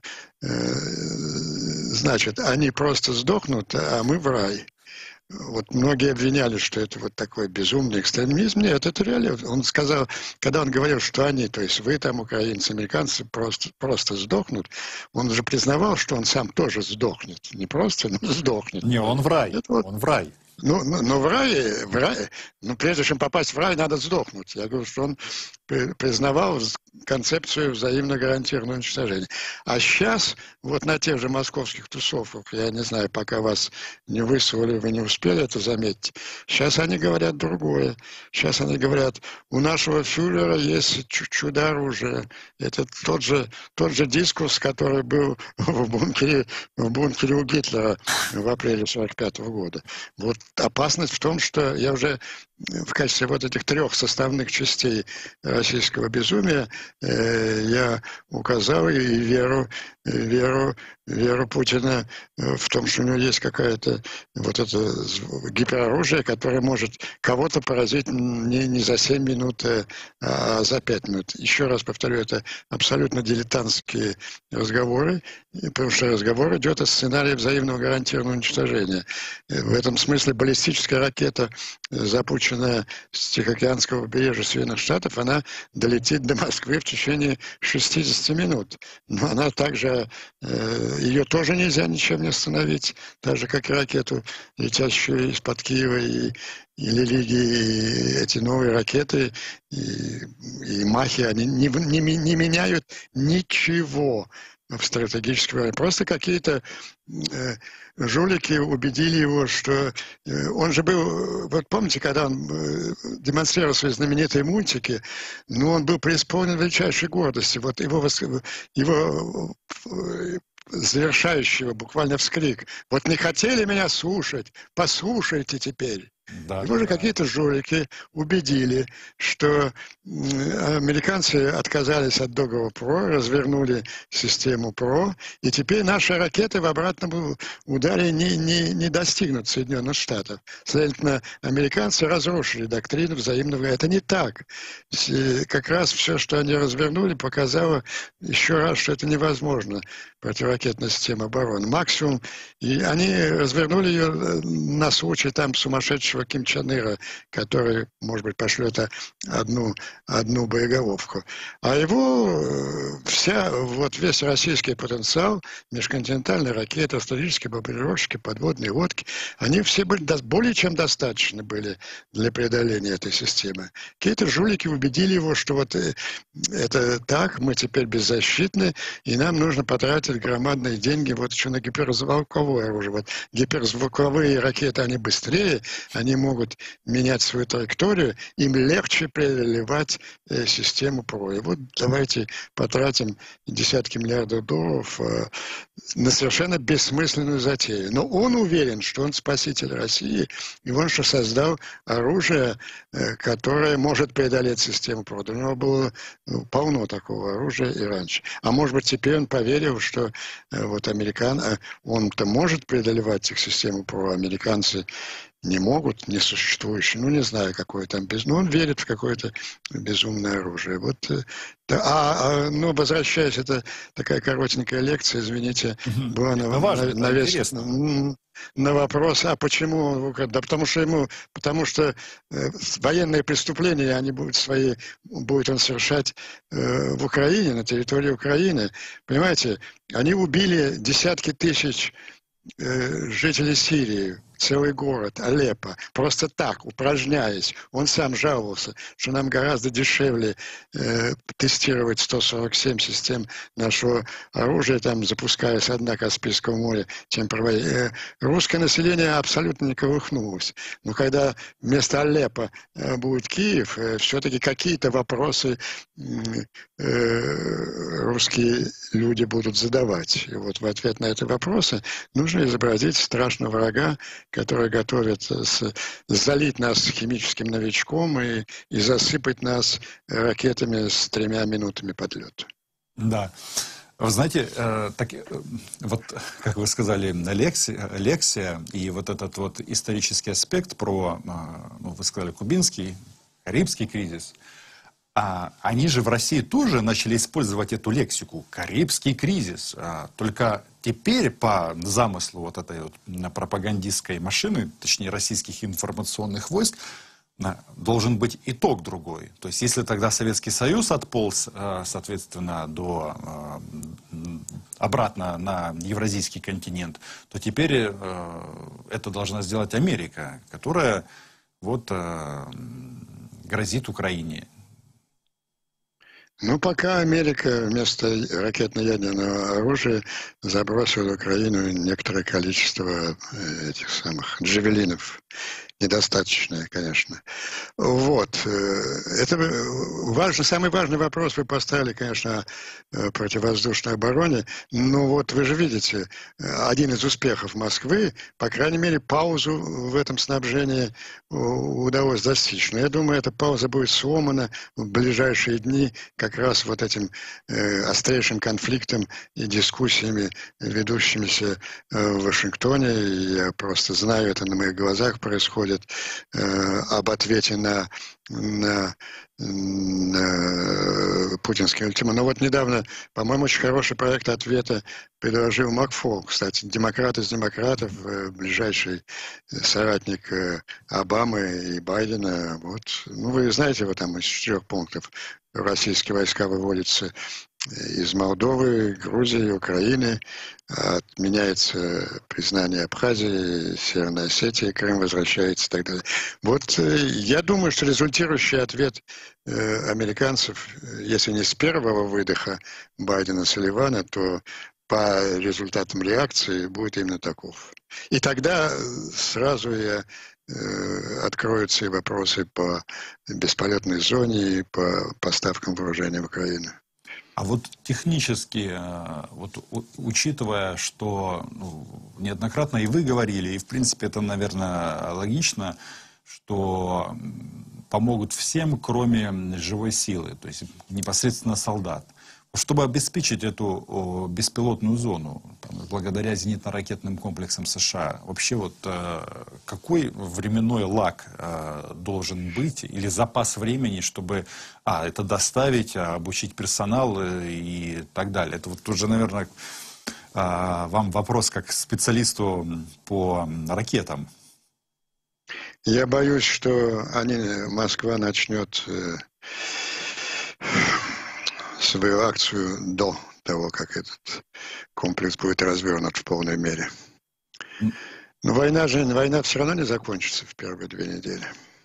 Значит, они просто сдохнут, а мы в рай. Вот многие обвиняли, что это вот такой безумный экстремизм. Нет, это реально. Он сказал, когда он говорил, что они, то есть вы там, украинцы, американцы, просто, просто сдохнут, он же признавал, что он сам тоже сдохнет. Не просто, но сдохнет. Не, он в рай. Это вот, он в рай. Ну, ну, но в рае, в рае, ну, прежде чем попасть в рай, надо сдохнуть. Я говорю, что он при, признавал концепцию взаимно гарантированного уничтожения. А сейчас, вот на тех же московских тусовках, я не знаю, пока вас не высунули, вы не успели это заметить, сейчас они говорят другое. Сейчас они говорят, у нашего фюрера есть чудо-оружие. Это тот же, тот же дискурс, который был в бункере, в бункере у Гитлера в апреле сорок пятого года. Вот опасность в том, что я уже в качестве вот этих трех составных частей российского безумия э, я указал и веру, веру, веру Путина в том, что у него есть какая-то вот это гипероружие, которое может кого-то поразить не, не за семь минут, а за пять минут. Еще раз повторю, это абсолютно дилетантские разговоры, потому что разговор идет о сценарии взаимного гарантированного уничтожения. В этом смысле баллистическая ракета, запущенная с Тихоокеанского побережья Соединенных Штатов, она долетит до Москвы в течение шестидесяти минут. Но она также, ее тоже нельзя ничем не остановить, так же, как и ракету, летящую из-под Киева, и или лиги, эти новые ракеты и, и махи, они не, не, не меняют ничего в стратегическом плане. Просто какие-то э, жулики убедили его, что э, он же был, вот помните, когда он э, демонстрировал свои знаменитые мультики, ну, он был преисполнен величайшей гордости. Вот его, его э, завершающего буквально вскрик. Вот не хотели меня слушать, послушайте теперь. Да, Его же да. какие-то жулики убедили, что американцы отказались от договора ПРО, развернули систему ПРО, и теперь наши ракеты в обратном ударе не, не, не достигнут Соединенных Штатов. Следовательно, американцы разрушили доктрину взаимного. Это не так. Как раз все, что они развернули, показало еще раз, что это невозможно, противоракетная система обороны. Максимум, и они развернули ее на случай там сумасшедшего Ким Чен Ира, который, может быть, пошлет одну, одну боеголовку. А его вся, вот весь российский потенциал, межконтинентальные ракеты, стратегические бомбардировщики, подводные лодки, они все были более чем достаточны были для преодоления этой системы. Какие-то жулики убедили его, что вот это так, мы теперь беззащитны, и нам нужно потратить громадные деньги вот еще на гиперзвуковое оружие. Вот гиперзвуковые ракеты, они быстрее, они могут менять свою траекторию, им легче преодолевать э, систему ПРО. И вот давайте потратим десятки миллиардов долларов э, на совершенно бессмысленную затею. Но он уверен, что он спаситель России, и он что создал оружие, э, которое может преодолеть систему ПРО. У него было ну, полно такого оружия и раньше. А может быть, теперь он поверил, что э, вот американ, э, он-то может преодолевать их систему ПРО, американцы не могут, несуществующие. Ну, не знаю, какое там без... Но он верит в какое-то безумное оружие. Вот, да, а, а, ну, возвращаясь, это такая коротенькая лекция, извините, была на, важно, на, на, весь, на, на вопрос, а почему? Да потому что ему, потому что э, военные преступления, они будут свои, будет он совершать э, в Украине, на территории Украины. Понимаете, они убили десятки тысяч э, жителей Сирии, целый город, Алеппо, просто так, упражняясь. Он сам жаловался, что нам гораздо дешевле э, тестировать сто сорок семь систем нашего оружия, там, запуская со дна Каспийского моря, чем проводить. Э, русское население абсолютно не колыхнулось. Но когда вместо Алеппо э, будет Киев, э, все-таки какие-то вопросы э, русские люди будут задавать. И вот в ответ на эти вопросы нужно изобразить страшного врага, который готовит с, залить нас химическим новичком и, и засыпать нас ракетами с тремя минутами подлета. Да. Вы знаете, э, так, э, вот, как вы сказали, лекция, лекция и вот этот вот исторический аспект про, э, ну, вы сказали, кубинский, Карибский кризис, а они же в России тоже начали использовать эту лексику «Карибский кризис». А, только теперь по замыслу вот этой вот пропагандистской машины, точнее российских информационных войск, должен быть итог другой. То есть если тогда Советский Союз отполз, соответственно, до обратно на евразийский континент, то теперь э, это должна сделать Америка, которая вот э, грозит Украине. Ну, пока Америка вместо ракетно-ядерного оружия забросила в Украину некоторое количество этих самых джавелинов. Недостаточное, конечно. Вот. Это важно, самый важный вопрос вы поставили, конечно, о противовоздушной обороне. Но вот вы же видите, один из успехов Москвы, по крайней мере, паузу в этом снабжении удалось достичь. Но я думаю, эта пауза будет сломана в ближайшие дни как раз вот этим острейшим конфликтом и дискуссиями, ведущимися в Вашингтоне. Я просто знаю, это на моих глазах происходит. Э, об ответе на, на, на путинский ультиматум. Но вот недавно, по-моему, очень хороший проект ответа предложил Макфол. Кстати, демократ из демократов, э, ближайший соратник э, Обамы и Байдена. Вот. Ну, вы знаете, вот там из четырех пунктов российские войска выводятся из Молдовы, Грузии, Украины, отменяется признание Абхазии, Северной Осетии, Крым возвращается и так далее. Вот я думаю, что результирующий ответ американцев, если не с первого выдоха Байдена Салливана, то по результатам реакции будет именно таков. И тогда сразу я откроются и вопросы по бесполетной зоне и по поставкам вооружения в Украину. А вот технически, вот, учитывая, что ну, неоднократно и вы говорили, и в принципе это, наверное, логично, что помогут всем, кроме живой силы, то есть непосредственно солдат. Чтобы обеспечить эту о, беспилотную зону, благодаря зенитно-ракетным комплексам США, вообще вот э, какой временной лаг э, должен быть, или запас времени, чтобы а, это доставить, а, обучить персонал э, и так далее? Это вот уже, наверное, э, вам вопрос как специалисту по ракетам. Я боюсь, что они, Москва начнет... Э... свою акцию до того, как этот комплекс будет развернут в полной мере. Но война же, война все равно не закончится в первые две недели.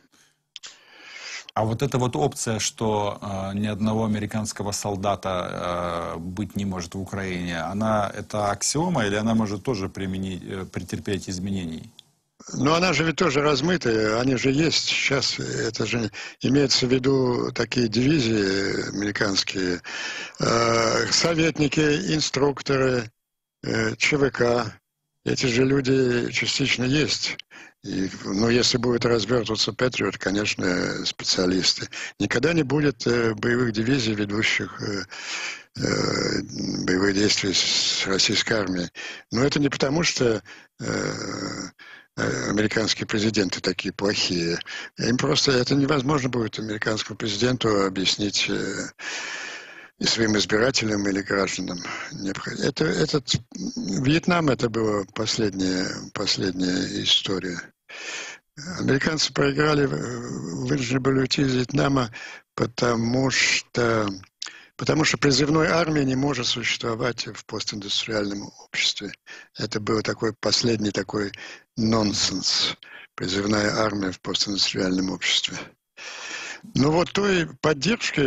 А вот эта вот опция, что э, ни одного американского солдата э, быть не может в Украине, она это аксиома или она может тоже применить, э, претерпеть изменений? Но она же ведь тоже размытая, они же есть. Сейчас это же имеется в виду такие дивизии американские, э, советники, инструкторы, э, ЧВК. Эти же люди частично есть. И, ну, если будет развертываться Патриот, конечно, специалисты. Никогда не будет э, боевых дивизий, ведущих э, э, боевые действия с российской армией. Но это не потому, что... Э, американские президенты такие плохие. Им просто это невозможно будет американскому президенту объяснить э, и своим избирателям или гражданам. Это, этот, Вьетнам это была последняя, последняя история. Американцы проиграли, вынуждены были уйти из Вьетнама, потому что Потому что призывной армия не может существовать в постиндустриальном обществе. Это был такой последний такой нонсенс. Призывная армия в постиндустриальном обществе. Но вот той поддержки,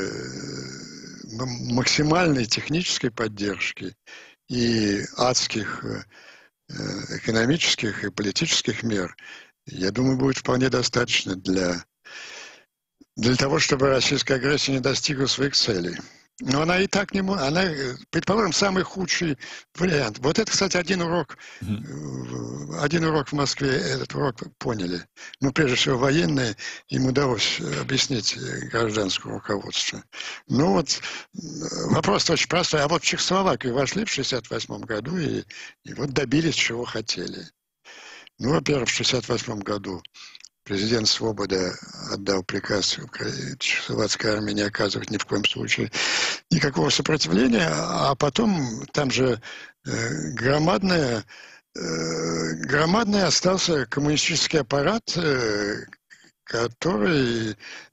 максимальной технической поддержки и адских экономических и политических мер, я думаю, будет вполне достаточно для для того, чтобы российская агрессия не достигла своих целей. Но она и так не может. Она, предположим, самый худший вариант. Вот это, кстати, один урок. Mm-hmm. Один урок в Москве, этот урок поняли. Ну, прежде всего, военные, им удалось объяснить гражданскому руководству. Ну, вот вопрос очень простой. А вот в Чехословакию вошли в шестьдесят восьмом году и, и вот добились, чего хотели. Ну, во-первых, в шестьдесят восьмом году президент Свобода отдал приказ чехословацкой армии не оказывать ни в коем случае никакого сопротивления, а потом там же э, громадная, э, громадный остался коммунистический аппарат, э, который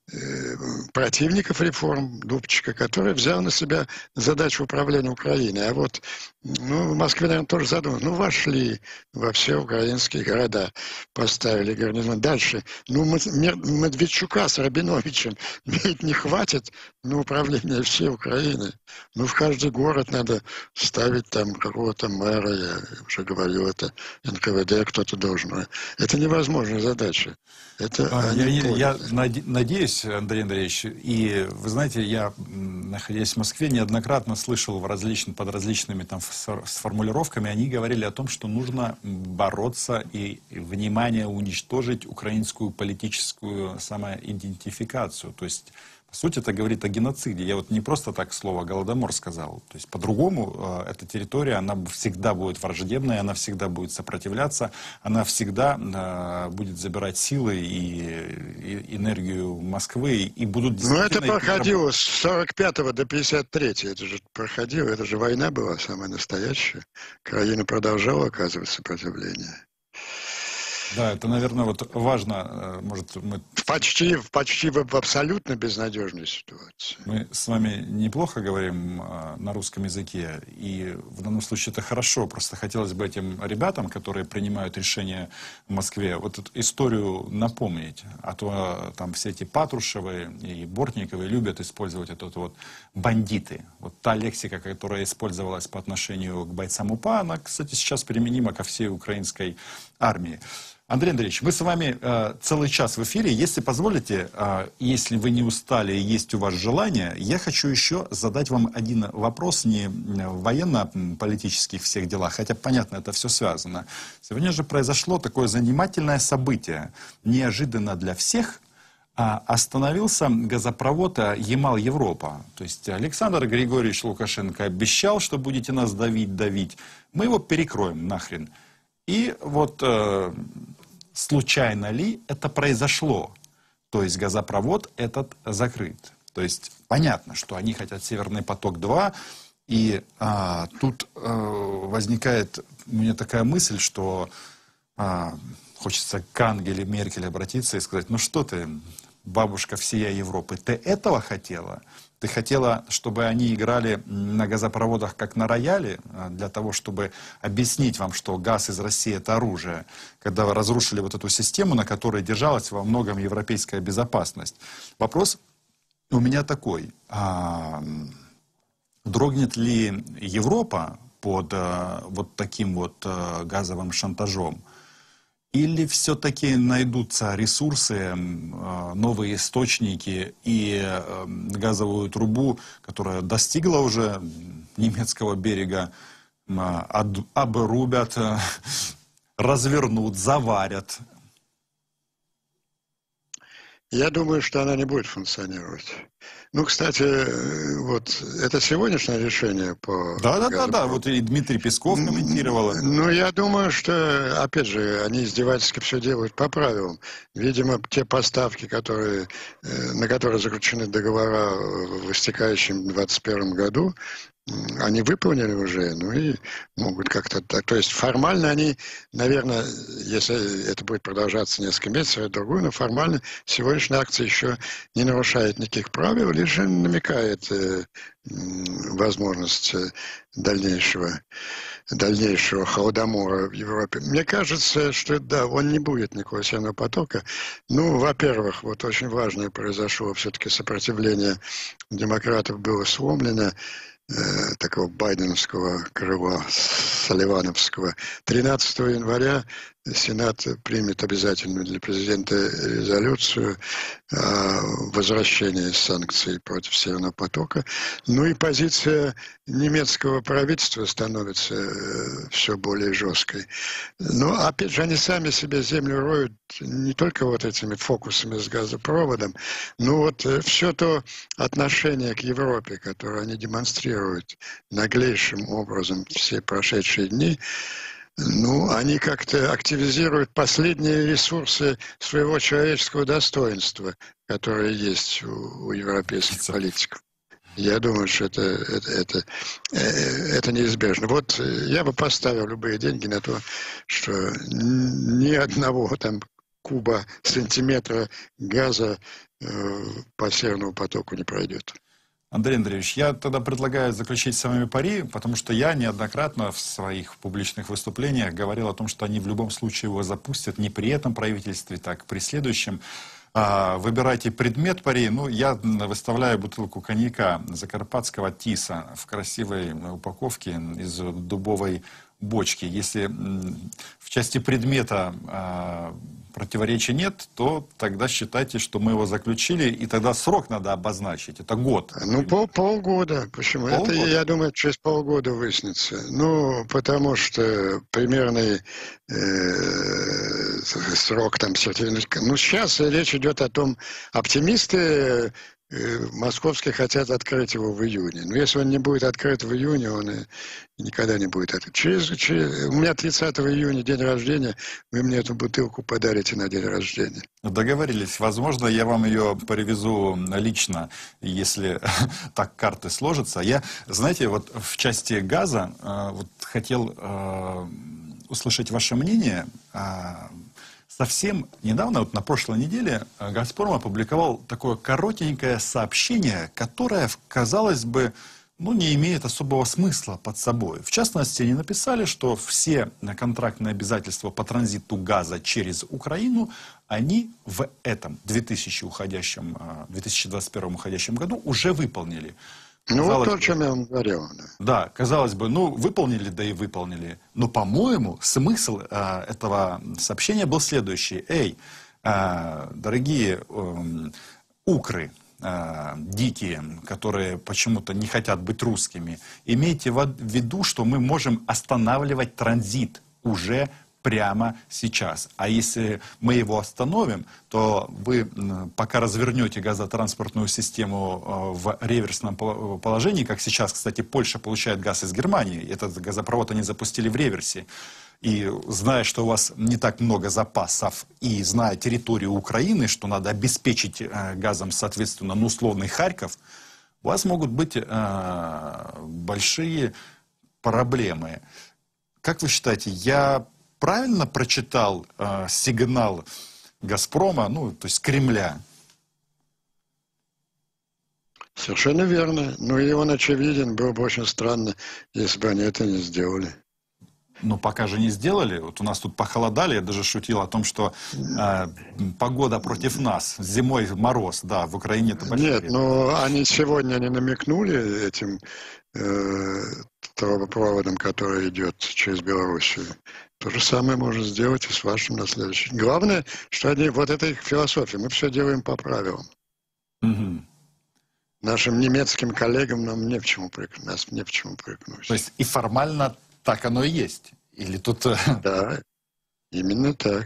противников реформ Дубчика, который взял на себя задачу управления Украиной. А вот ну, в Москве, наверное, тоже задумались. Ну, вошли во все украинские города, поставили гарнизон. Дальше, ну, Медведчука с Рабиновичем ведь не хватит на управление всей Украиной. Ну, в каждый город надо ставить там какого-то мэра, я уже говорил, это эн ка вэ дэ кто-то должен. Это невозможная задача. Это я, я надеюсь, Андрей Андреевич, и вы знаете, я, находясь в Москве, неоднократно слышал в различных, под различными там с формулировками, они говорили о том, что нужно бороться и, внимание, уничтожить украинскую политическую самоидентификацию. То есть, по сути, это говорит о геноциде. Я вот не просто так слово «голодомор» сказал. То есть, по-другому, э, эта территория, она всегда будет враждебной, она всегда будет сопротивляться, она всегда э, будет забирать силы и, и энергию Москвы, и будут... Ну, это проходило с сорок пятого до пятьдесят третьего. Это же проходило, это же война была самая настоящая. Украина продолжала оказывать сопротивление. Да, это, наверное, вот важно, может, мы... Почти, почти в абсолютно безнадежной ситуации. Мы с вами неплохо говорим на русском языке, и в данном случае это хорошо, просто хотелось бы этим ребятам, которые принимают решения в Москве, вот эту историю напомнить, а то там все эти Патрушевы и Бортниковы любят использовать это вот бандиты. Вот та лексика, которая использовалась по отношению к бойцам УПА, она, кстати, сейчас применима ко всей украинской армии. Андрей Андреевич, мы с вами э, целый час в эфире. Если позволите, э, если вы не устали и есть у вас желание, я хочу еще задать вам один вопрос, не в военно-политических всех делах, хотя, понятно, это все связано. Сегодня же произошло такое занимательное событие, неожиданно для всех. А остановился газопровод Ямал-Европа. То есть Александр Григорьевич Лукашенко обещал, что будете нас давить, давить. Мы его перекроем нахрен. И вот э, случайно ли это произошло? То есть газопровод этот закрыт. То есть понятно, что они хотят Северный поток-два. И а, тут а, возникает у меня такая мысль, что а, хочется к Ангеле Меркель обратиться и сказать, ну что ты, бабушка всей Европы, ты этого хотела? Ты хотела, чтобы они играли на газопроводах, как на рояле, для того, чтобы объяснить вам, что газ из России – это оружие, когда вы разрушили вот эту систему, на которой держалась во многом европейская безопасность. Вопрос у меня такой. А, дрогнет ли Европа под а, вот таким вот а, газовым шантажом? Или все-таки найдутся ресурсы, новые источники и газовую трубу, которая достигла уже немецкого берега, обрубят, развернут, заварят? Я думаю, что она не будет функционировать. Ну, кстати, вот это сегодняшнее решение по... Да-да-да, вот и Дмитрий Песков комментировал. Ну, я думаю, что, опять же, они издевательски все делают по правилам. Видимо, те поставки, которые, на которые заключены договора в истекающем двадцать первом году, они выполнили уже, ну и могут как-то так. То есть формально они, наверное, если это будет продолжаться несколько месяцев, это другое, но формально сегодняшняя акция еще не нарушает никаких правил, лишь намекает э, возможность дальнейшего, дальнейшего холодомора в Европе. Мне кажется, что да, он не будет никакого Северного потока. Ну, во-первых, вот очень важное произошло, все-таки сопротивление демократов было сломлено, такого байденовского крыла, салливановского. тринадцатого января Сенат примет обязательную для президента резолюцию о возвращении санкций против Северного потока. Ну и позиция немецкого правительства становится все более жесткой. Но, опять же, они сами себе землю роют не только вот этими фокусами с газопроводом, но вот все то отношение к Европе, которое они демонстрируют наглейшим образом все прошедшие дни, ну, они как-то активизируют последние ресурсы своего человеческого достоинства, которые есть у, у европейских политиков. Я думаю, что это, это, это, это неизбежно. Вот я бы поставил любые деньги на то, что ни одного там куба, сантиметра газа э, по Северному потоку не пройдет. Андрей Андреевич, я тогда предлагаю заключить с вами пари, потому что я неоднократно в своих публичных выступлениях говорил о том, что они в любом случае его запустят, не при этом правительстве, так при следующем. А, выбирайте предмет пари. Ну, я выставляю бутылку коньяка закарпатского Тиса в красивой упаковке из дубовой бочки. Если в части предмета а, противоречия нет, то тогда считайте, что мы его заключили, и тогда срок надо обозначить. Это год. Ну, пол, полгода. Почему? Полгода? Это, я думаю, через полгода выяснится. Ну, потому что примерный э, срок там сертификат. Ну, сейчас речь идет о том, оптимисты московские хотят открыть его в июне. Но если он не будет открыт в июне, он и никогда не будет открыт. Через, через, у меня тридцатого июня день рождения, вы мне эту бутылку подарите на день рождения. Договорились. Возможно, я вам ее привезу лично, если так карты сложатся. Я, знаете, вот в части газа э, вот хотел э, услышать ваше мнение. Э, Совсем недавно, вот на прошлой неделе, «Газпром» опубликовал такое коротенькое сообщение, которое, казалось бы, ну, не имеет особого смысла под собой. В частности, они написали, что все контрактные обязательства по транзиту газа через Украину, они в этом две тысячи уходящем, две тысячи двадцать первом уходящем году уже выполнили. Ну, Казалось вот то, бы, о чем я вам говорил. Да. да, казалось бы, ну, выполнили, да и выполнили. Но, по-моему, смысл э, этого сообщения был следующий. Эй, э, дорогие э, укры, э, дикие, которые почему-то не хотят быть русскими, имейте в виду, что мы можем останавливать транзит уже прямо сейчас. А если мы его остановим, то вы, пока развернете газотранспортную систему в реверсном положении, как сейчас, кстати, Польша получает газ из Германии, этот газопровод они запустили в реверсе, и зная, что у вас не так много запасов, и зная территорию Украины, что надо обеспечить газом, соответственно, ну, условный Харьков, у вас могут быть э, большие проблемы. Как вы считаете, я правильно прочитал э, сигнал «Газпрома», ну, то есть Кремля? Совершенно верно. Ну, и он очевиден. Было бы очень странно, если бы они это не сделали. Но пока же не сделали. Вот у нас тут похолодали. Я даже шутил о том, что э, погода против нас. Зимой мороз, да, в Украине это большой. Нет, но они сегодня не намекнули этим э, трубопроводом, который идет через Белоруссию. То же самое можно сделать и с вашим на следующий. Главное, что они, вот это их философия, мы все делаем по правилам. Угу. Нашим немецким коллегам нам не в чему прикнуть, нас не в чему прикнуть. То есть и формально так оно и есть? Или тут... Да, именно так.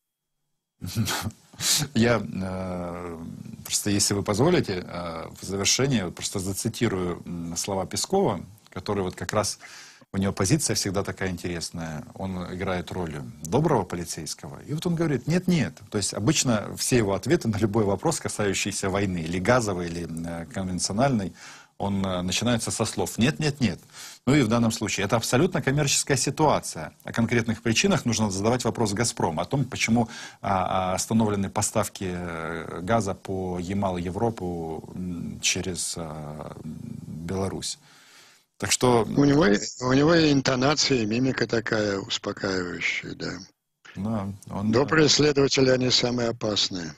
Я э, просто, если вы позволите, э, в завершение вот просто зацитирую слова Пескова, который вот как раз, у него позиция всегда такая интересная. Он играет роль доброго полицейского. И вот он говорит, нет-нет. То есть обычно все его ответы на любой вопрос, касающийся войны, или газовой, или э, конвенциональной, он э, начинается со слов «нет-нет-нет». Ну и в данном случае это абсолютно коммерческая ситуация. О конкретных причинах нужно задавать вопрос «Газпром», о том, почему а, остановлены поставки газа по Ямал-Европу через а, Беларусь. Так что... У него, у него и интонация, и мимика такая успокаивающая, да. Да, он... Добрые следователи, они самые опасные.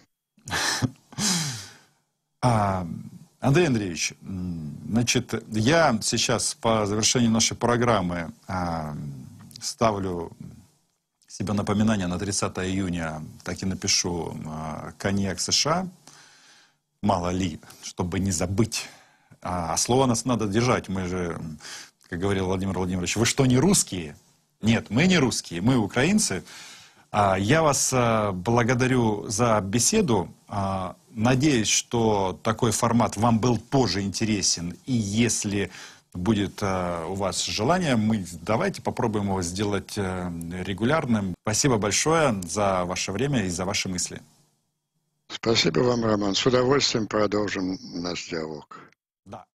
А, Андрей Андреевич, значит, я сейчас по завершению нашей программы а, ставлю себе напоминание на тридцатое июня, так и напишу а, «Коньяк США», мало ли, чтобы не забыть. А слово нас надо держать. Мы же, как говорил Владимир Владимирович, вы что, не русские? Нет, мы не русские, мы украинцы. Я вас благодарю за беседу. Надеюсь, что такой формат вам был тоже интересен. И если будет у вас желание, мы давайте попробуем его сделать регулярным. Спасибо большое за ваше время и за ваши мысли. Спасибо вам, Роман. С удовольствием продолжим наш диалог.